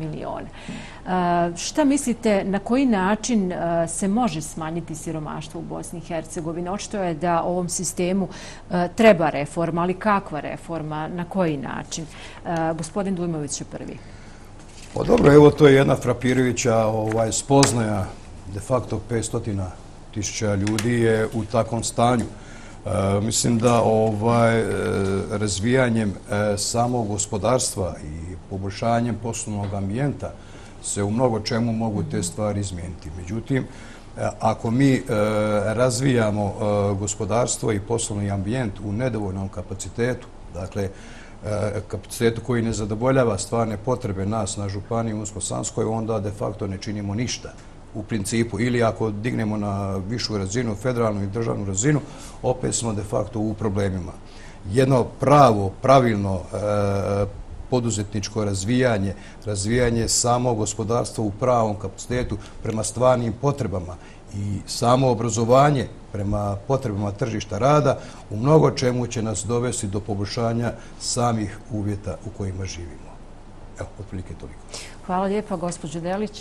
500.000. Šta mislite, na koji način se može smanjiti siromaštvo u Bosni i Hercegovini? Očito je da ovom sistemu treba reforma, ali kakva reforma, na koji način? Gospodin Dujmović je prvi. Pa dobro, evo to je jedna frapirajuća spoznaja. De facto 500.000 ljudi je u takvom stanju. Mislim da razvijanjem samog gospodarstva i poboljšanjem poslovnog ambijenta se u mnogo čemu mogu te stvari izmijeniti. Međutim, ako mi razvijamo gospodarstvo i poslovni ambijent u nedovoljnom kapacitetu, dakle kapacitetu koji ne zadovoljava stvarne potrebe nas na županiji Unsko-Sanskoj, onda de facto ne činimo ništa. U principu, ili ako dignemo na višu razinu, federalnu i državnu razinu, opet smo de facto u problemima. Jedno pravilno poduzetničko razvijanje samog gospodarstva u pravom kapacitetu prema stvarnim potrebama i samo obrazovanje prema potrebama tržišta rada u mnogo čemu će nas dovesti do poboljšanja samih uvjeta u kojima živimo. Evo, otprilike toliko. Hvala lijepa, gospođo Delić.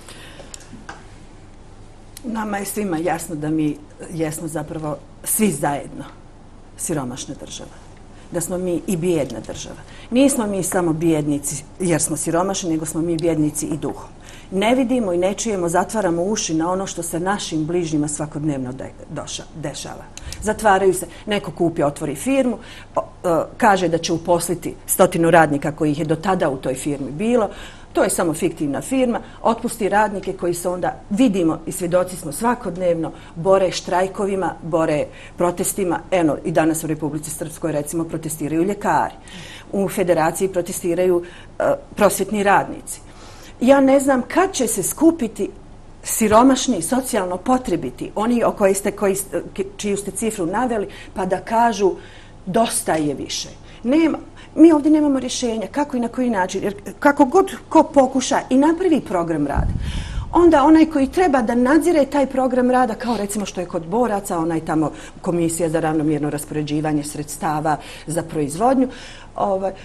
Nama je svima jasno da mi jesmo zapravo svi zajedno siromašna država. Da smo mi i bijedna država. Nismo mi samo bijednici jer smo siromašni, nego smo mi bijednici i duhom. Ne vidimo i ne čujemo, zatvaramo uši na ono što se našim bližnjima svakodnevno dešava. Zatvaraju se, neko kupi, otvori firmu, kaže da će uposliti 100 radnika kojih je do tada u toj firmi bilo. To je samo fiktivna firma, otpusti radnike koji se onda, vidimo i svjedoci smo svakodnevno, bore štrajkovima, bore protestima. Eno, i danas u Republici Srpskoj recimo protestiraju ljekari. U Federaciji protestiraju prosvjetni radnici. Ja ne znam kad će se skupiti siromašni, socijalno potrebiti, oni čiju ste cifru naveli, pa da kažu dosta je više. Mi ovdje nemamo rješenja kako i na koji način, jer kako god ko pokuša i napravi program rada, onda onaj koji treba da nadzire taj program rada, kao recimo što je kod boraca, onaj tamo komisija za ravnomjerno raspoređivanje sredstava za proizvodnju,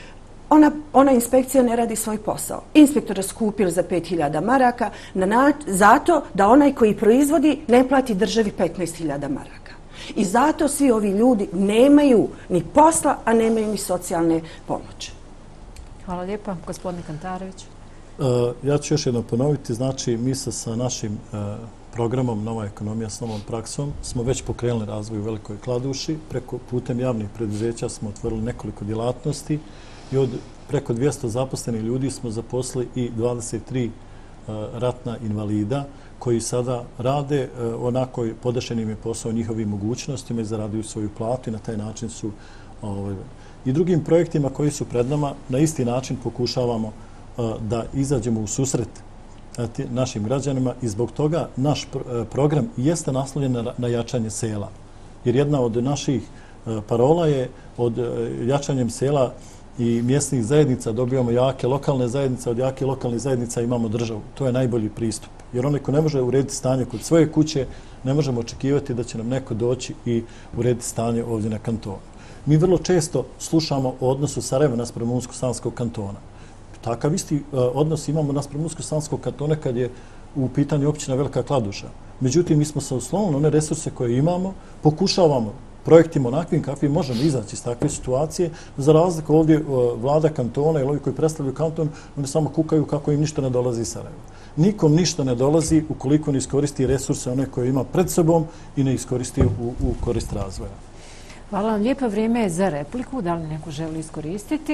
ona inspekcija ne radi svoj posao. Inspektora skupili za 5.000 maraka zato da onaj koji proizvodi ne plati državi 15.000 maraka. I zato svi ovi ljudi nemaju ni posla, a nemaju ni socijalne pomoći. Hvala lijepa. Gospodine Kantarević. Ja ću još jedno ponoviti. Znači, mi sa našim programom Nova ekonomija s novom praksom smo već pokrenuli razvoj u Velikoj Kladuši. Putem javnih preduzeća smo otvorili nekoliko djelatnosti i od preko 200 zaposlenih ljudi smo zaposlili i 23 ratna invalida koji sada rade onako podešen im je posao njihovim mogućnostima i zaraduju svoju platu i na taj način su i drugim projektima koji su pred nama na isti način pokušavamo da izađemo u susret našim građanima i zbog toga naš program jeste naslovljen na jačanje sela. Jer jedna od naših parola je od jačanjem sela i mjesnih zajednica dobijamo jake lokalne zajednice, od jake lokalnih zajednica imamo državu. To je najbolji pristup. Jer onaj ko ne može urediti stanje kod svoje kuće, ne možemo očekivati da će nam neko doći i urediti stanje ovdje na kantonu. Mi vrlo često slušamo o odnosu Sarajeva naspram Unsko-Sanskog kantona. Takav isti odnos imamo naspram Unsko-Sanskog kantona kad je u pitanju općina Velika Kladuša. Međutim, mi smo se osnovno one resurse koje imamo, pokušavamo projektima onakvim kakvim možemo izaći iz takve situacije. Za razliku ovdje vlada kantona ili ovi koji predstavljaju kanton, oni samo kukaju kako im ništa ne dolazi iz Sarajeva. Nikom ništa ne dolazi ukoliko ne iskoristi resurse one koje ima pred sobom i ne iskoristi u korist razvoja. Hvala vam lijepa. Vrijeme je za repliku. Da li neko želi iskoristiti?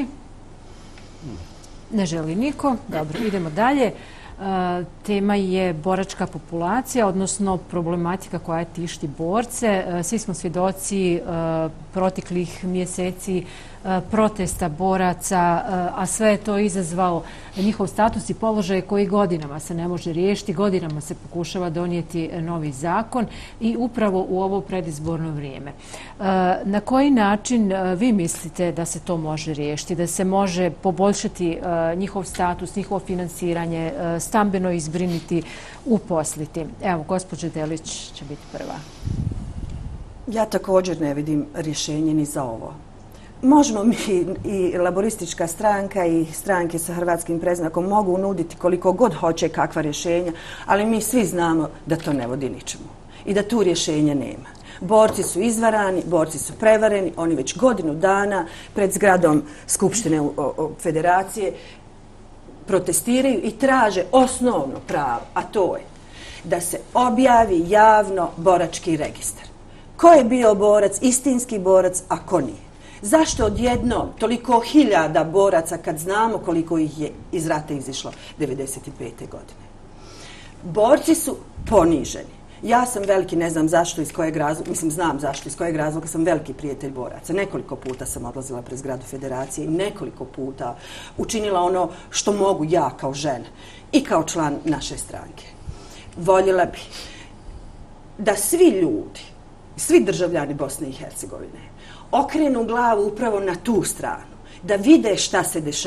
Ne želi niko. Dobro, idemo dalje. Tema je boračka populacija, odnosno problematika koja tišti borce. Svi smo svjedoci proteklih mjeseci protesta boraca, a sve je to izazvao njihov status i položaj koji godinama se ne može riješiti, godinama se pokušava donijeti novi zakon i upravo u ovo predizborno vrijeme. Na koji način vi mislite da se to može riješiti, da se može poboljšati njihov status, njihovo finansiranje, stambeno izbriniti, uposliti? Evo, gospođa Delić će biti prva. Ja također ne vidim rješenje ni za ovo. Možemo mi i laboristička stranka i stranke sa hrvatskim predznakom mogu nuditi koliko god hoće kakva rješenja, ali mi svi znamo da to ne vodi ničemu i da tu rješenja nema. Borci su izvarani, borci su prevareni, oni već godinu dana pred zgradom Skupštine Federacije protestiraju i traže osnovno pravo, a to je da se objavi javno borački registar. Ko je bio borac, istinski borac, a ko nije? Zašto odjednom toliko hiljada boraca kad znamo koliko ih je iz rata izišlo 1995. godine? Borci su poniženi. Ja sam veliki, ne znam zašto, iz kojeg razloga, mislim znam zašto, iz kojeg razloga sam veliki prijatelj boraca. Nekoliko puta sam odlazila pred zgradu Federacije i nekoliko puta učinila ono što mogu ja kao žena i kao član naše stranke. Voljela bih da svi ljudi, svi državljani Bosne i Hercegovine okrenu glavu upravo na tu stranu, da vide šta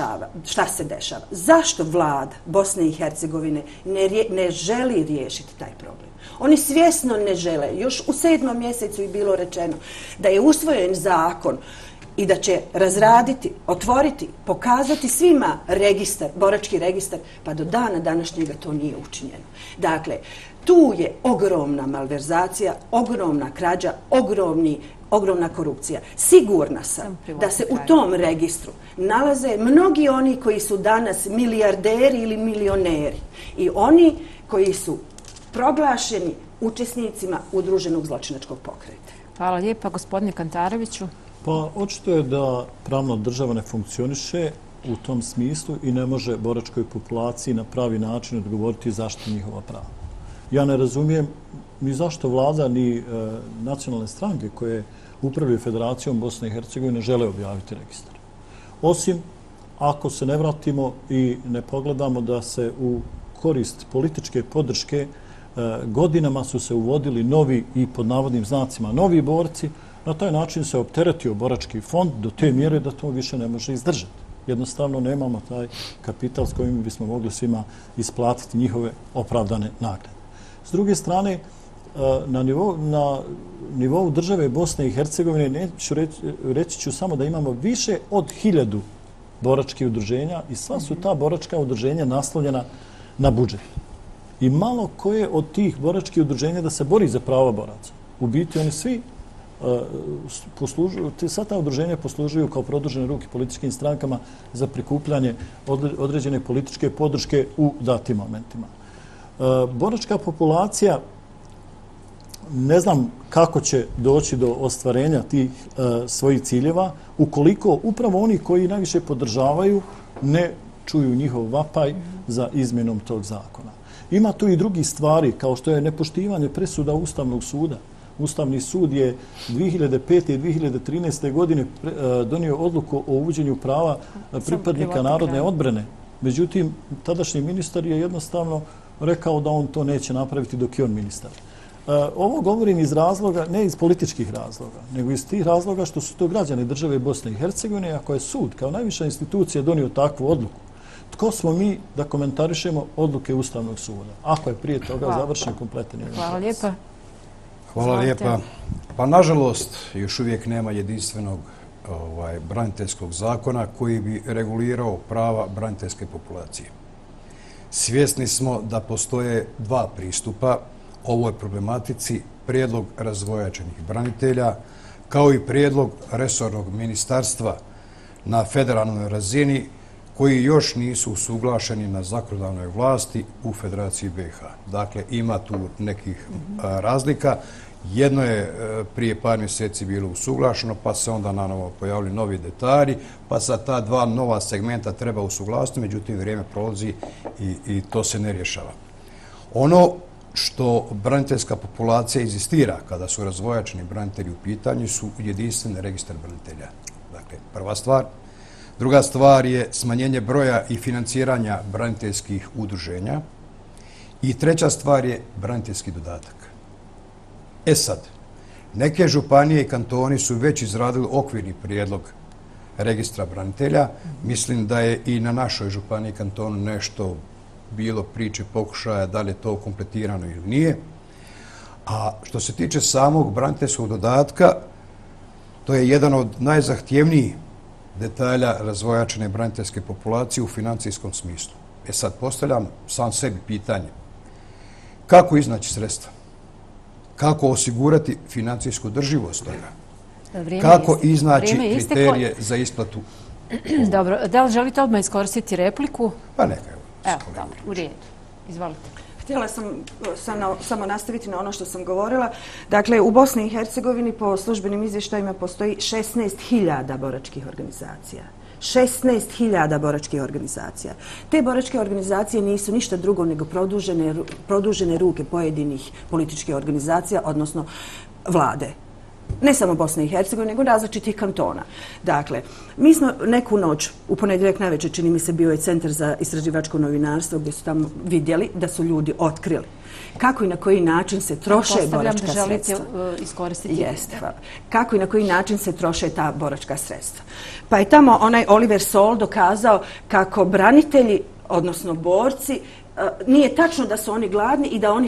se dešava. Zašto vlada Bosne i Hercegovine ne želi riješiti taj problem? Oni svjesno ne žele. Još u 7. mjesecu je bilo rečeno da je usvojen zakon i da će razraditi, otvoriti, pokazati svima registar, borački registar, pa do dana današnjega to nije učinjeno. Dakle, tu je ogromna malverzacija, ogromna krađa, ogromna korupcija. Sigurna sam da se u tom registru nalaze mnogi oni koji su danas milijarderi ili milioneri i oni koji su proglašeni učesnicima udruženog zločinačkog pokreta. Hvala lijepa. Gospodine Kantareviću. Pa, očito je da pravna država ne funkcioniše u tom smislu i ne može boračkoj populaciji na pravi način odgovoriti zašto njihova prava. Ja ne razumijem ni zašto vlada ni nacionalne stranke koje upravljaju Federacijom Bosne i Hercegovine žele objaviti registar. Osim ako se ne vratimo i ne pogledamo da se u korist političke podrške godinama su se uvodili novi i pod navodnim znacima novi borci, na taj način se opteretio borački fond do te mjere da to više ne može izdržati. Jednostavno nemamo taj kapital s kojim bismo mogli svima isplatiti njihove opravdane nagrade. S druge strane, na nivou države Bosne i Hercegovine reći ću samo da imamo više od 1000 boračkih udruženja i sva su ta boračka udruženja naslovljena na budžet. I malo koje od tih boračkih udruženja da se bori za prava boraca. U biti oni svi sva ta udruženja poslužuju kao produžene ruke političkim strankama za prikupljanje određene političke podrške u datim momentima. Boračka populacija, ne znam kako će doći do ostvarenja tih svojih ciljeva ukoliko upravo oni koji najviše podržavaju ne čuju njihov vapaj za izmjenom tog zakona. Ima tu i drugih stvari kao što je nepoštivanje presuda Ustavnog suda. Ustavni sud je 2005. i 2013. godine donio odluku o uvođenju prava pripadnika narodne odbrane. Međutim, tadašnji ministar je jednostavno rekao da on to neće napraviti dok je on ministar. Ovo govorim iz razloga, ne iz političkih razloga, nego iz tih razloga što su to građani države Bosne i Hercegovine, ako je sud kao najviša institucija donio takvu odluku. Tko smo mi da komentarišemo odluke Ustavnog suda, ako je prije toga završen kompletan jedan proces? Hvala lijepa. Hvala lijepa. Pa nažalost još uvijek nema jedinstvenog braniteljskog zakona koji bi regulirao prava braniteljske populacije. Svjesni smo da postoje dva pristupa ovoj problematici, prijedlog razvojačenih branitelja kao i prijedlog resornog ministarstva na federalnoj razini koji još nisu usuglašeni na zakonodavnoj vlasti u Federaciji BiH. Dakle, ima tu nekih razlika. Jedno je prije par mjeseci bilo usuglašeno, pa se onda nanovo pojavili novi detalji, pa sa ta dva nova segmenta treba usuglasiti, međutim vrijeme prolazi i to se ne rješava. Ono što braniteljska populacija inzistira kada su razvojačeni branitelji u pitanju su jedinstveni registar branitelja. Dakle, prva stvar. Druga stvar je smanjenje broja i financiranja braniteljskih udruženja. I treća stvar je braniteljski dodatak. E sad, neke županije i kantoni su već izradili okvirni prijedlog registra branitelja. Mislim da je i na našoj županiji i kantonu nešto bilo priče, pokušaja, da li je to kompletirano ili nije. A što se tiče samog braniteljskog dodatka, to je jedan od najzahtjevnijih detalja razvojačene braniteljske populacije u financijskom smislu. E sad, postavljam sam sebi pitanje. Kako iznaći sredstva? Kako osigurati financijsku održivost toga? Kako iznaći kriterije za isplatu? Dobro, da li želite odmah iskoristiti repliku? Pa neka. Evo, dobro, u redu. Izvolite. Htjela sam samo nastaviti na ono što sam govorila. Dakle, u Bosni i Hercegovini po službenim izvještajima postoji 16.000 boračkih organizacija. 16.000 boračkih organizacija. Te boračke organizacije nisu ništa drugo nego produžene ruke pojedinih političkih organizacija, odnosno vlade. Ne samo Bosne i Hercegovine, nego različitih kantona. Dakle, mi smo neku noć, u ponedjeljak navečer, čini mi se, bio je Centar za istraživačko novinarstvo gdje su tamo vidjeli da su ljudi otkrili kako i na koji način se troše boračka sredstva. Postavljam da želite iskoristiti. Jeste, hvala. Kako i na koji način se troše ta boračka sredstva. Pa je tamo onaj Oliver Sol dokazao kako branitelji, odnosno borci, nije tačno da su oni gladni i da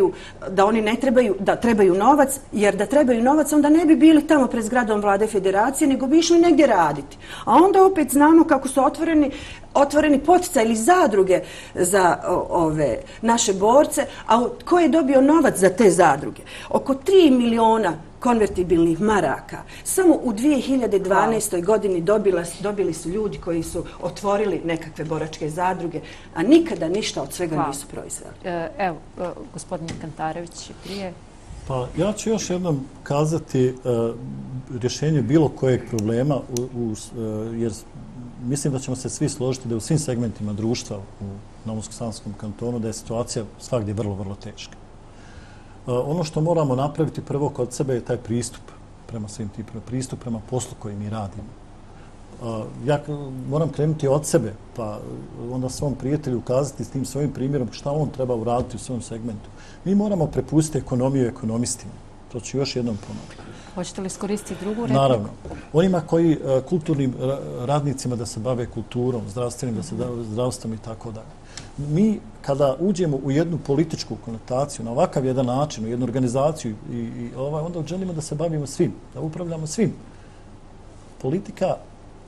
trebaju novac, jer da trebaju novac onda ne bi bili tamo pred zgradom vlade federacije, nego bi išli negdje raditi. A onda opet znamo kako su otvoreni poticaj ili zadruge za ove naše borce, a ko je dobio novac za te zadruge? Oko 3 miliona konvertibilnih maraka. Samo u 2012. godini dobili su ljudi koji su otvorili nekakve boračke zadruge, a nikada ništa od svega nisu proizveli. Evo, gospodin Kantarević prije. Pa ja ću još jednom kazati rješenje bilo kojeg problema, jer mislim da ćemo se svi složiti da u svim segmentima društva u Novosavskom kantonu da je situacija svagdje vrlo, vrlo teška. Ono što moramo napraviti prvo kod sebe je taj pristup prema svim tim, pristup prema poslu koji mi radimo. Ja moram krenuti od sebe, pa onda svom prijatelju ukazati s tim svojim primjerom šta on treba uraditi u svom segmentu. Mi moramo prepustiti ekonomiju ekonomistima. To ću još jednom ponoviti. Hoćete li iskoristiti drugu repliku? Naravno. Onima koji kulturnim radnicima da se bave kulturom, zdravstvenim da se bave zdravstvom i tako dalje. Mi kada uđemo u jednu političku konotaciju na ovakav jedan način, u jednu organizaciju onda želimo da se bavimo svim, da upravljamo svim. Politika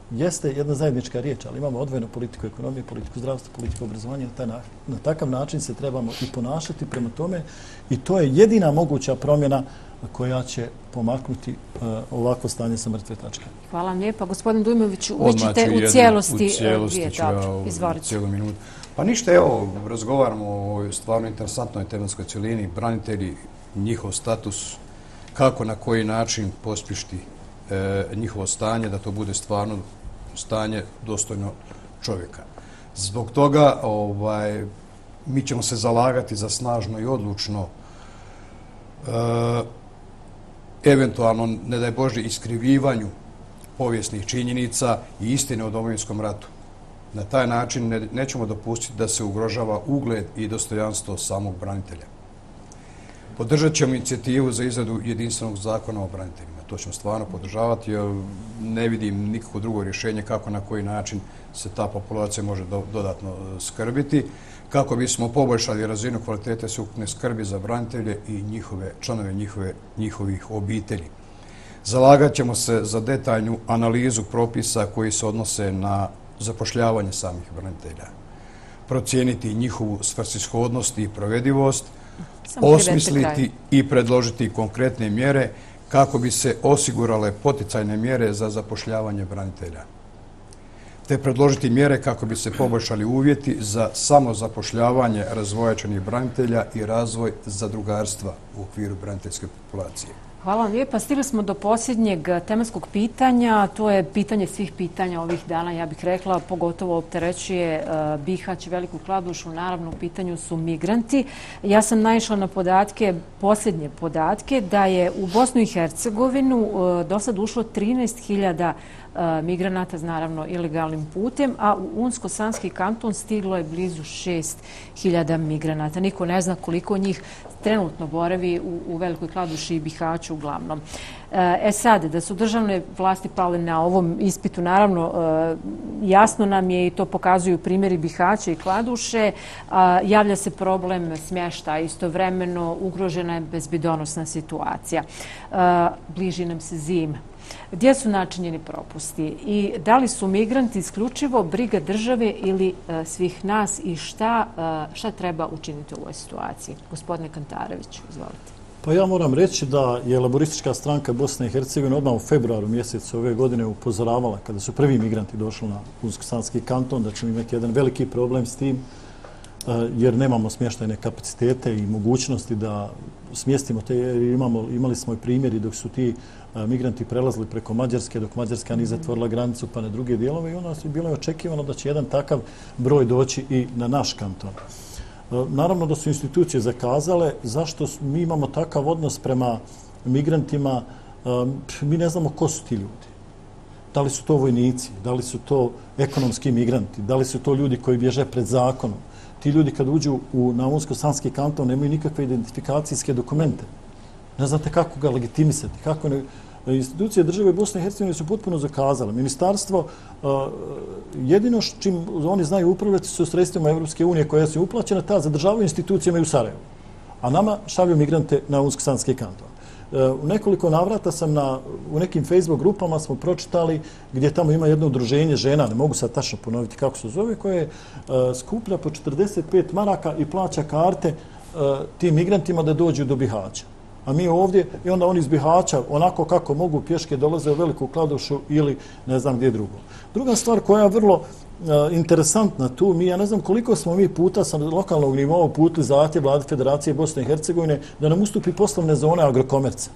jeste jedna zajednička riječ, ali imamo odvojenu politiku ekonomije, politiku zdravstva, politiku obrazovanja. Na takav način se trebamo i ponašati prema tome i to je jedina moguća promjena koja će pomaknuti ovakvo stanje sa mrtve tačke. Hvala vam lijepa. Gospodin Dujmoviću, vi ćete u cijelosti izvolite. Cijelu minutu. Pa ništa, evo, razgovaramo o ovoj stvarno interesantnoj tematskoj cijelini, branitelji, njihov status, kako, na koji način pospješiti njihovo stanje, da to bude stvarno stanje dostojno čovjeka. Zbog toga mi ćemo se zalagati za snažno i odlučno eventualno, ne daj Bože, iskrivljivanju povijesnih činjenica i istine o Domovinskom ratu. Na taj način nećemo dopustiti da se ugrožava ugled i dostojanstvo samog branitelja. Podržat ćemo inicijativu za izradu jedinstvenog zakona o braniteljima. To ćemo stvarno podržavati, jer ne vidim nikako drugo rješenje kako, na koji način se ta populacija može dodatno skrbiti, kako bismo poboljšali razinu kvalitete sveukupne skrbi za branitelje i članove njihovih obitelji. Zalagat ćemo se za detaljnu analizu propisa koji se odnose na zapošljavanje samih branitelja, procijeniti njihovu svrsishodnost i provedivost, osmisliti i predložiti konkretne mjere kako bi se osigurale poticajne mjere za zapošljavanje branitelja, te predložiti mjere kako bi se poboljšali uvjeti za samozapošljavanje razvojačenih branitelja i razvoj zadrugarstva u okviru braniteljske populacije. Hvala vam lijepa. Stigli smo do posljednjeg tematskog pitanja. To je pitanje svih pitanja ovih dana, ja bih rekla, pogotovo opterećuje Bihać i Veliku Kladušu. Naravno, u pitanju su migranti. Ja sam naišla na posljednje podatke, da je u Bosnu i Hercegovinu do sad ušlo 13.000 migranata, naravno ilegalnim putem, a u Unsko-Sanski kanton stiglo je blizu 6.000 migranata. Niko ne zna koliko njih trenutno boravi u Velikoj Kladuši i Bihaću uglavnom. Sad, da su državne vlasti pale na ovom ispitu, naravno, jasno nam je i to pokazuju primjeri Bihaća i Kladuše, javlja se problem smještaja, istovremeno ugrožena je bezbjedonosna situacija. Bliži nam se zima. Gdje su načinjeni propusti i da li su migranti isključivo briga države ili svih nas i šta treba učiniti u ovoj situaciji? Gospodine Kantarević, izvolite. Pa ja moram reći da je Laboristička stranka Bosne i Hercegovine odmah u februaru mjesecu ove godine upozoravala, kada su prvi migranti došli na Unsko-Sanski kanton, da ćemo imati jedan veliki problem s tim, jer nemamo smještajne kapacitete i mogućnosti da smjestimo te, jer imali smo i primjeri dok su ti migranti prelazili preko Mađarske, dok Mađarska nije zatvorila granicu pa na druge dijelove, i onda je bilo očekivano da će jedan takav broj doći i na naš kanton. Naravno da su institucije zakazale. Zašto mi imamo takav odnos prema migrantima? Mi ne znamo ko su ti ljudi. Da li su to vojnici, da li su to ekonomski migranti, da li su to ljudi koji bježe pred zakonom. Ti ljudi kad uđu na Unsko-Sanski kanton nemaju nikakve identifikacijske dokumente. Ne znate kako ga legitimisati. Institucije države Bosne i Hercegovine su potpuno zakazale. Ministarstvo, jedino čim oni znaju upravljati su sredstvima Evropske unije koja su uplaćena, ta zadržavaju institucijama i u Sarajevu. A nama šalju migrante na Unsko-Sanski kanton. U nekoliko navrata sam u nekim Facebook grupama smo pročitali gdje tamo ima jedno udruženje žena, ne mogu sad tačno ponoviti kako se zove, koje skuplja po 45 maraka i plaća karte tim migrantima da dođu do Bihaća. A mi ovdje, i onda oni iz Bihaća, onako kako mogu, pješke dolaze u Veliku Kladušu ili ne znam gdje drugo. Druga stvar koja je vrlo interesantna tu, ja ne znam koliko smo mi puta sa lokalnog nivoa uputili zahtjev Vlade Federacije Bosne i Hercegovine da nam ustupi poslovne zone Agrokomerca.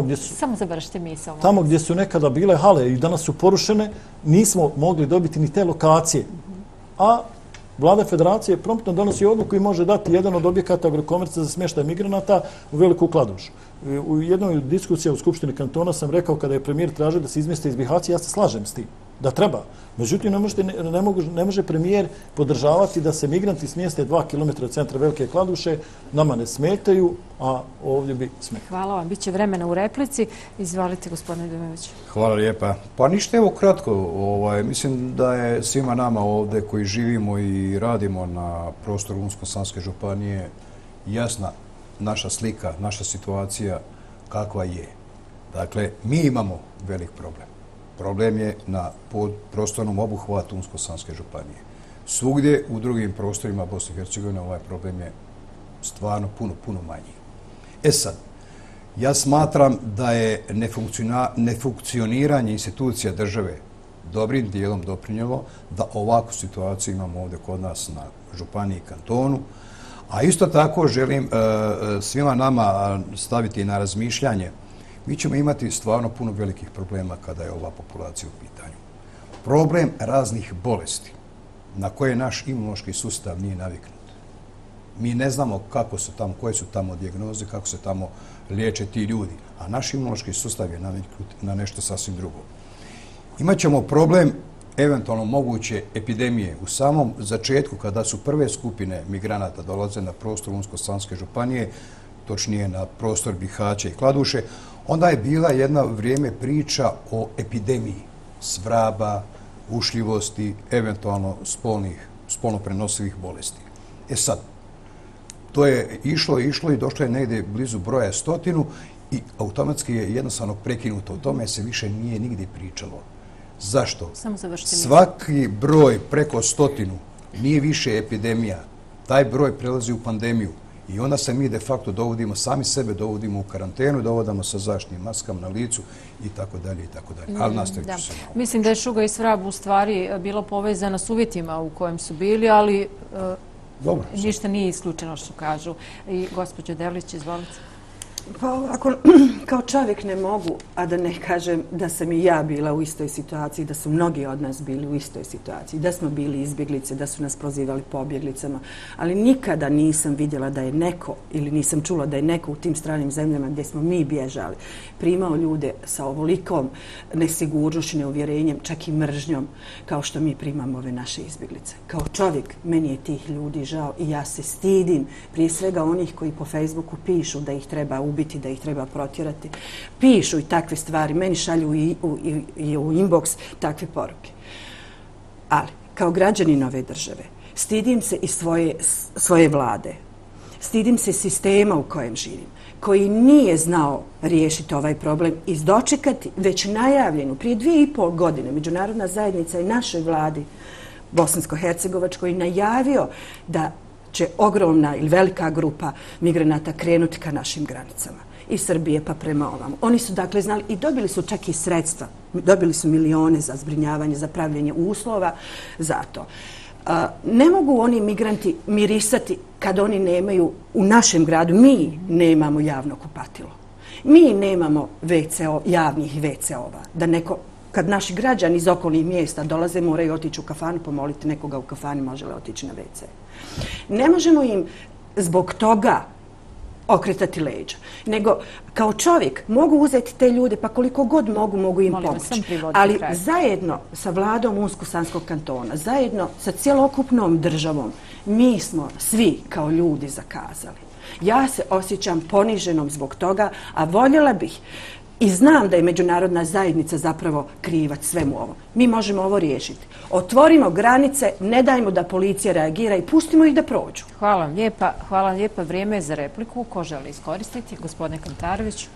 Tamo gdje su nekada bile hale i danas su porušene, nismo mogli dobiti ni te lokacije. A Vlada Federacije promptno donosi odluku i može dati jedan od objekata Agrokomerca za smještaj migranata u Veliku Kladušu. U jednoj diskusiji u Skupštini kantona sam rekao, kada je premijer tražio da se izmjeste iz Bihaća, ja se slažem s tim, da treba. Međutim, ne može premijer podržavati da se migranti smjeste 2 km od centra Velike Kladuše, nama ne smetaju, a ovdje bi smetali. Hvala vam. Biće vremena u replici. Izvolite, gospodine Dujmović. Hvala lijepa. Pa ništa, evo kratko. Mislim da je svima nama ovdje koji živimo i radimo na prostoru Unsko-Sanske županije jasna naša slika, naša situacija kakva je. Dakle, mi imamo velik problem. Problem je na prostornom obuhvatu Unsko-sanske županije. Svugdje u drugim prostorima Bosne i Hercegovine ovaj problem je stvarno puno manji. Sad, ja smatram da je nefunkcioniranje institucija države dobrim dijelom doprinjelo da ovakvu situaciju imamo ovdje kod nas na županiji i kantonu, a isto tako želim svima nama staviti na razmišljanje. Mi ćemo imati stvarno puno velikih problema kada je ova populacija u pitanju. Problem raznih bolesti na koje naš imunološki sustav nije naviknut. Mi ne znamo koje su tamo dijagnoze, kako se tamo liječe ti ljudi, a naš imunološki sustav je naviknut na nešto sasvim drugo. Imaćemo problem eventualno moguće epidemije u samom začetku kada su prve skupine migranata dolaze na prostor Unsko-sanske županije, točnije na prostor Bihaća i Kladuše, onda je bila jedna vrijeme priča o epidemiji svraba, ušljivosti, eventualno spolno prenosivih bolesti. Sad, to je išlo i došlo je negdje blizu broja 100 i automatski je jednostavno prekinuto. O tome se više nije nigdje pričalo. Zašto? Svaki broj preko 100 nije više epidemija. Taj broj prelazi u pandemiju. I onda se mi de facto dovodimo, sami sebe dovodimo u karantenu, dovodamo sa zaštitnim maskama na licu i tako dalje i tako dalje. Ali nastavit ću se. Mislim da je šuga i svrab u stvari bilo povezana s uvjetima u kojem su bili, ali ništa nije isključeno što kažu. I gospođo Delić, izvolite. Pa ovako, kao čovjek ne mogu, a da ne kažem da sam i ja bila u istoj situaciji, da su mnogi od nas bili u istoj situaciji, da smo bili izbjeglice, da su nas prozivali pobjeglicama, ali nikada nisam vidjela da je neko, ili nisam čula da je neko u tim stranim zemljama gdje smo mi bježali, primao ljude sa ovolikom nesigurnošću, neuvjerenjem, čak i mržnjom, kao što mi primamo ove naše izbjeglice. Kao čovjek, meni je tih ljudi žao i ja se stidim, prije svega onih koji po Facebooku pišu da ih treba ubiti, da ih treba protjerati. Pišu i takve stvari, meni šalju i u inbox takve poruke. Ali, kao građanin ove države, stidim se i svoje vlade. Stidim se sistema u kojem živim, koji nije znao riješiti ovaj problem i dočekati već najavljenu prije 2,5 godine međunarodna zajednica i našoj vladi bosansko-hercegovačkoj najavio da će ogromna ili velika grupa migranata krenuti ka našim granicama. Iz Srbije pa prema ovamo. Oni su dakle znali i dobili su čak i sredstva. Dobili su milione za zbrinjavanje, za pravljenje uslova za to. Ne mogu oni migranti mirisati kad oni nemaju u našem gradu. Mi nemamo javno kupatilo. Mi nemamo javnih WC-ova. Da neko, kad naši građani iz okolnih mjesta dolaze, moraju otići u kafanu, pomoliti nekoga u kafani, može li otići na WC. Ne možemo im zbog toga okretati leđa, nego kao čovjek mogu uzeti te ljude, pa koliko god mogu im pomoći. Ali zajedno sa vladom Unsko-sanskog kantona, zajedno sa cjelokupnom državom, mi smo svi kao ljudi zakazali. Ja se osjećam poniženom zbog toga, a voljela bih i znam da je međunarodna zajednica zapravo krivac svemu ovom. Mi možemo ovo riješiti. Otvorimo granice, ne dajmo da policija reagira i pustimo ih da prođu. Hvala vam lijepa. Hvala vam lijepa. Vrijeme je za repliku. Ko želi iskoristiti? Gospodine Kantarević.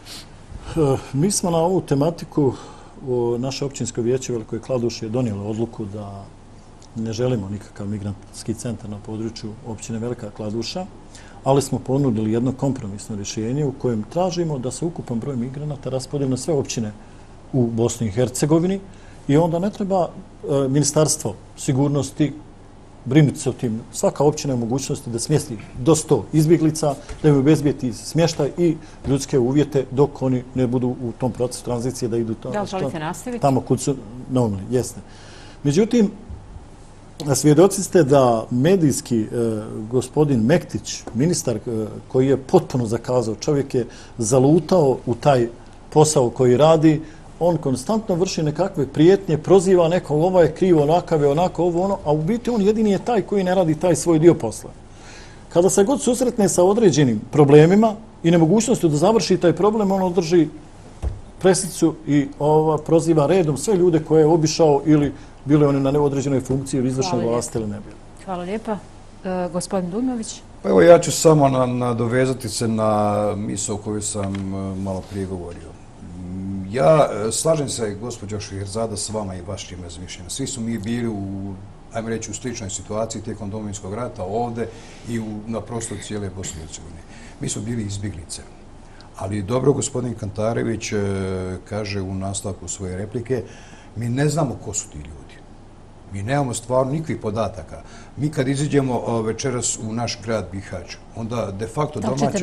Mi smo na ovu tematiku naše općinsko vijeće Velikoj Kladuši je donijelo odluku da ne želimo nikakav migrantski centar na području općine Velika Kladuša, ali smo ponudili jedno kompromisno rješenje u kojem tražimo da se ukupan broj migranata raspodijeli na sve općine u Bosni i Hercegovini i onda ne treba Ministarstvo sigurnosti brinuti se o tim. Svaka općina je mogućnosti da smjesti do 100 izbjeglica, da im obezbijeti smještaj i ljudske uvjete dok oni ne budu u tom procesu tranzicije da idu tamo kud su normalni. Jeste. Međutim, svjedoci ste da medijski gospodin Mektić, ministar koji je potpuno zakazao, čovjek je zalutao u taj posao koji radi, on konstantno vrši nekakve prijetnje, proziva neko, ovo je krivo, onakav je, onako, ovo ono, a u biti on jedini je taj koji ne radi taj svoj dio posla. Kada se god susretne sa određenim problemima i nemogućnosti da završi taj problem, on održi presicu i proziva redom sve ljude koje je obišao ili bili oni na neodređenoj funkciji ili izvršnoj vlasti ili ne bili. Hvala lijepa. Gospodin Dujmović. Pa evo ja ću samo nadovezati se na misao koju sam malo prije govorio. Ja slažem se, gospođo Šeherzada, s vama i vašim razmišljenjem. Svi su mi bili ajmo reći, u sličnoj situaciji tijekom Domovinskog rata ovdje i na prostoru cijele Bosne i Hercegovine. Mi smo bili izbjeglice. Ali dobro, gospodin Kantarević kaže u nastavku svoje replike, mi ne znamo ko su ti ljudi. Mi nemamo stvarno nikakvih podataka. Mi kad iziđemo večeras u naš grad Bihać, onda de facto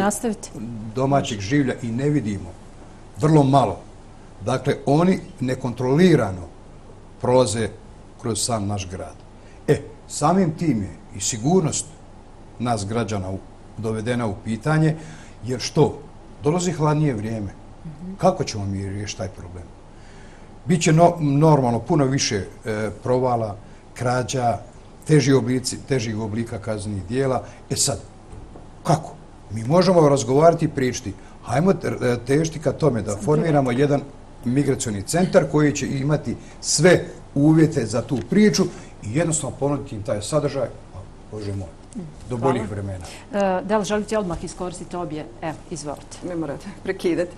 domaćeg življa i ne vidimo. Vrlo malo. Dakle, oni nekontrolirano prolaze kroz sam naš grad. Samim tim je i sigurnost nas građana dovedena u pitanje, jer što? Dolazi hladnije vrijeme. Kako ćemo mi riješiti taj problem? Biće normalno puno više provala, krađa, težih oblika kaznenih dijela. Sad, kako? Mi možemo razgovarati i pričati. Hajmo težiti ka tome da formiramo jedan migracioni centar koji će imati sve uvjete za tu priču i jednostavno ponuditi im taj sadržaj, Bože moj, do boljih vremena. Da li želite odmah iskoristiti obje? Evo, izvolite. Ne morate prekidati.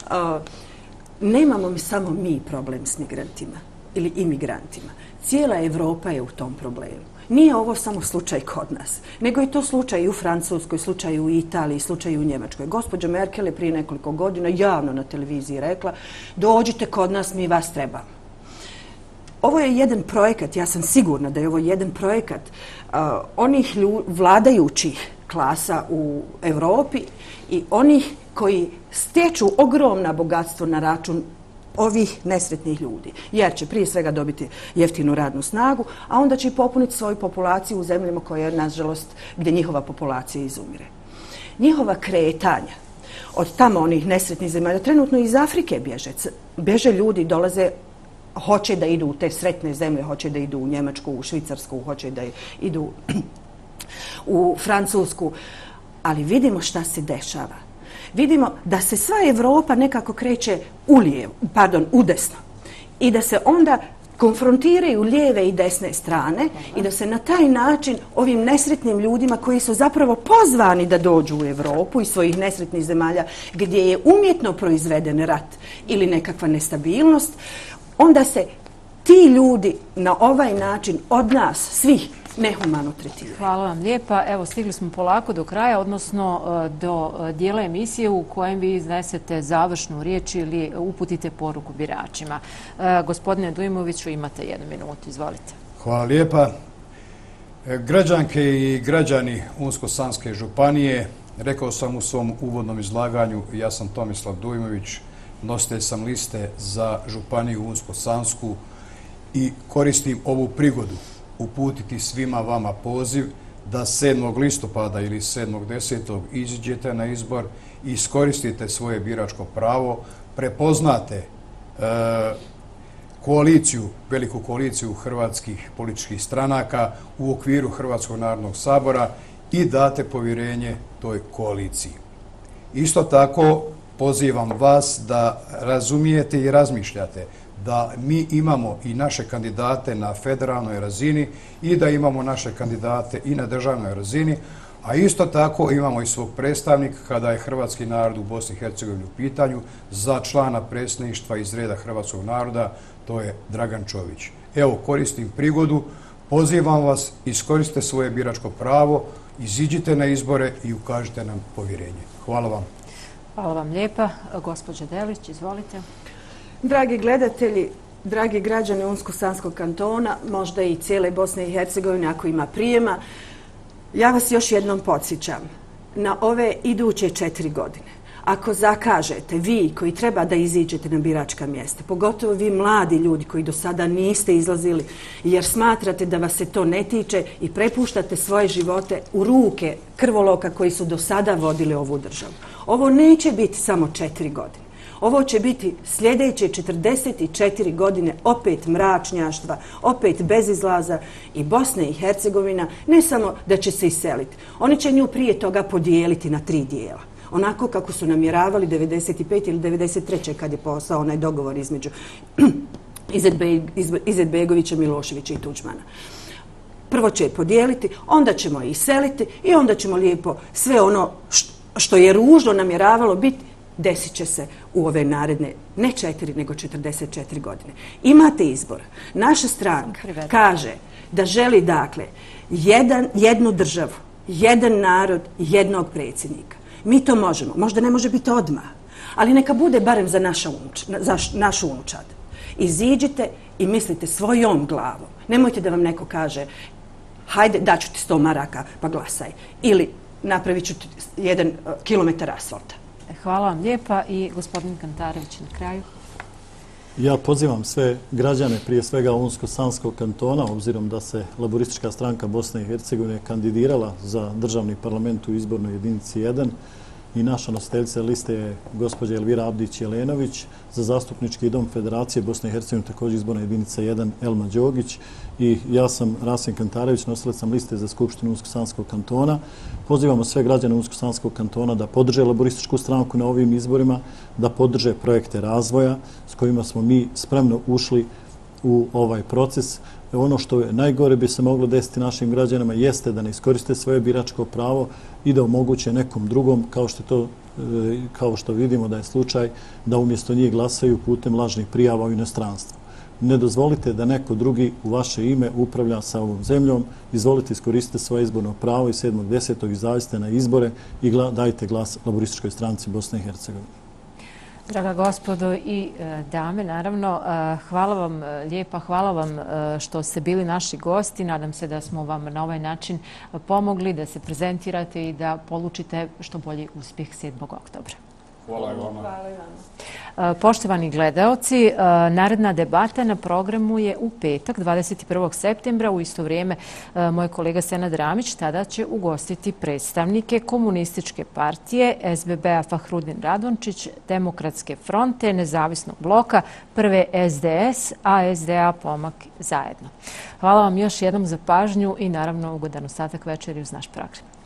Nemamo samo mi problem s migrantima ili imigrantima. Cijela Evropa je u tom problemu. Nije ovo samo slučaj kod nas, nego je to slučaj i u Francuskoj, slučaj u Italiji, slučaj u Njemačkoj. Gospođa Merkel je prije nekoliko godina javno na televiziji rekla: dođite kod nas, mi vas trebamo. Ovo je jedan projekat, ja sam sigurna da je ovo jedan projekat onih vladajućih klasa u Europi i onih koji stječu ogromna bogatstvo na račun ovih nesretnih ljudi. Jer će prije svega dobiti jeftinu radnu snagu, a onda će i popuniti svoju populaciju u zemljama koje, nažalost, gdje njihova populacija izumire. Njihova kretanja od tamo onih nesretnih zemalja, trenutno iz Afrike bježe ljudi, dolaze, hoće da idu u te sretne zemlje, hoće da idu u Njemačku, u Švicarsku, hoće da idu u Francusku, ali vidimo šta se dešava. Vidimo da se sva Evropa nekako kreće u desno i da se onda konfrontiraju lijeve i desne strane i da se na taj način ovim nesretnim ljudima koji su zapravo pozvani da dođu u Evropu iz svojih nesretnih zemalja gdje je umjetno proizveden rat ili nekakva nestabilnost, onda se ti ljudi na ovaj način od nas svih nehumano tretiraju. Hvala vam lijepa. Evo, stigli smo polako do kraja, odnosno do dijela emisije u kojem vi iznesete završnu riječ ili uputite poruku biračima. Gospodine Dujmoviću, imate 1 minutu. Izvolite. Hvala lijepa. Građanke i građani Unsko-sanske županije, rekao sam u svom uvodnom izlaganju, ja sam Tomislav Dujmović, nositelj sam liste za županiju Unsko-sansku i koristim ovu prigodu uputiti svima vama poziv da 7. listopada ili 7.10. iziđete na izbor i iskoristite svoje biračko pravo, prepoznate veliku koaliciju hrvatskih političkih stranaka u okviru Hrvatskog narodnog sabora i date povjerenje toj koaliciji. Isto tako pozivam vas da razumijete i razmišljate da mi imamo i naše kandidate na federalnoj razini i da imamo naše kandidate i na državnoj razini, a isto tako imamo i svog predstavnika kada je hrvatski narod u Bosni i Hercegovini u pitanju za člana predsjedništva iz reda hrvatskog naroda, to je Dragan Čović. Evo, koristim prigodu, pozivam vas, iskoristite svoje biračko pravo, iziđite na izbore i ukažite nam povjerenje. Hvala vam. Hvala vam lijepa. Gospođa Delić, izvolite. Dragi gledatelji, dragi građani Unsko-sanskog kantona, možda i cijele Bosne i Hercegovine ako ima prijema, ja vas još jednom podsjećam na ove iduće 4 godine. Ako zakažete, vi koji treba da iziđete na biračka mjesta, pogotovo vi mladi ljudi koji do sada niste izlazili jer smatrate da vas se to ne tiče i prepuštate svoje živote u ruke krvoloka koji su do sada vodili ovu državu. Ovo neće biti samo 4 godine. Ovo će biti sljedeće 44 godine opet mračnjaštva, opet bez izlaza i Bosna i Hercegovina ne samo da će se iseliti. Oni će nju prije toga podijeliti na 3 dijela. Onako kako su namjeravali 95. ili 93. kad je postao onaj dogovor između Izetbegovića, Miloševića i Tuđmana. Prvo će je podijeliti, onda ćemo je iseliti i onda ćemo lijepo sve ono što je ružno namjeravalo biti desit će se u ove naredne, ne 4, nego 44 godine. Imate izbor. Naša stranka kaže da želi, dakle, jednu državu, jedan narod, jednog predsjednika. Mi to možemo. Možda ne može biti odmah, ali neka bude barem za našu unučad. Iziđite i mislite svojom glavom. Nemojte da vam neko kaže hajde, daću ti 100 maraka pa glasaj. Ili napravit ću 1 kilometar asfalta. Hvala vam lijepa i gospodin Kantarević na kraju. Ja pozivam sve građane, prije svega Unsko-Sanskog kantona, obzirom da se Laboristička stranka Bosne i Hercegovine kandidirala za državni parlament u izbornoj jedinici 1 i naša nositeljica liste je gospođa Elvira Abdić-Jelenović, za zastupnički dom Federacije Bosne i Hercegovine također izborna jedinica 1 Elma Đogić i ja sam Rasim Kantarević, nosilac sam liste za Skupštinu Unsko-Sanskog kantona. Pozivamo sve građane Unsko-Sanskog kantona da podrže Laborističku stranku na ovim izborima, da podrže projekte razvoja s kojima smo mi spremno ušli u ovaj proces. Ono što je najgore bi se moglo desiti našim građanima jeste da ne iskoriste svoje biračko pravo i da omoguće nekom drugom, kao što vidimo da je slučaj, da umjesto njih glasaju putem lažnih prijava u inostranstvu. Ne dozvolite da neko drugi u vaše ime upravlja sa ovom zemljom. Izvolite, iskoristite svoje izborno pravo i 7.10. izađite na izbore i dajte glas Laborističkoj stranci Bosne i Hercegovine. Draga gospodo i dame, naravno, hvala vam lijepa, hvala vam što ste bili naši gosti. Nadam se da smo vam na ovaj način pomogli da se prezentirate i da polučite što bolji uspjeh 7. oktobra. Hvala i vama. Poštovani gledaoci, naredna debata na programu je u petak, 21. septembra. U isto vrijeme moj kolega Senad Ramić tada će ugostiti predstavnike Komunističke partije, SBB-a Fahrudin Radončić, Demokratske fronte, Nezavisnog bloka, prve SDS, a SDA Pomak zajedno. Hvala vam još jednom za pažnju i naravno ugodan ostatak večeri uz naš program.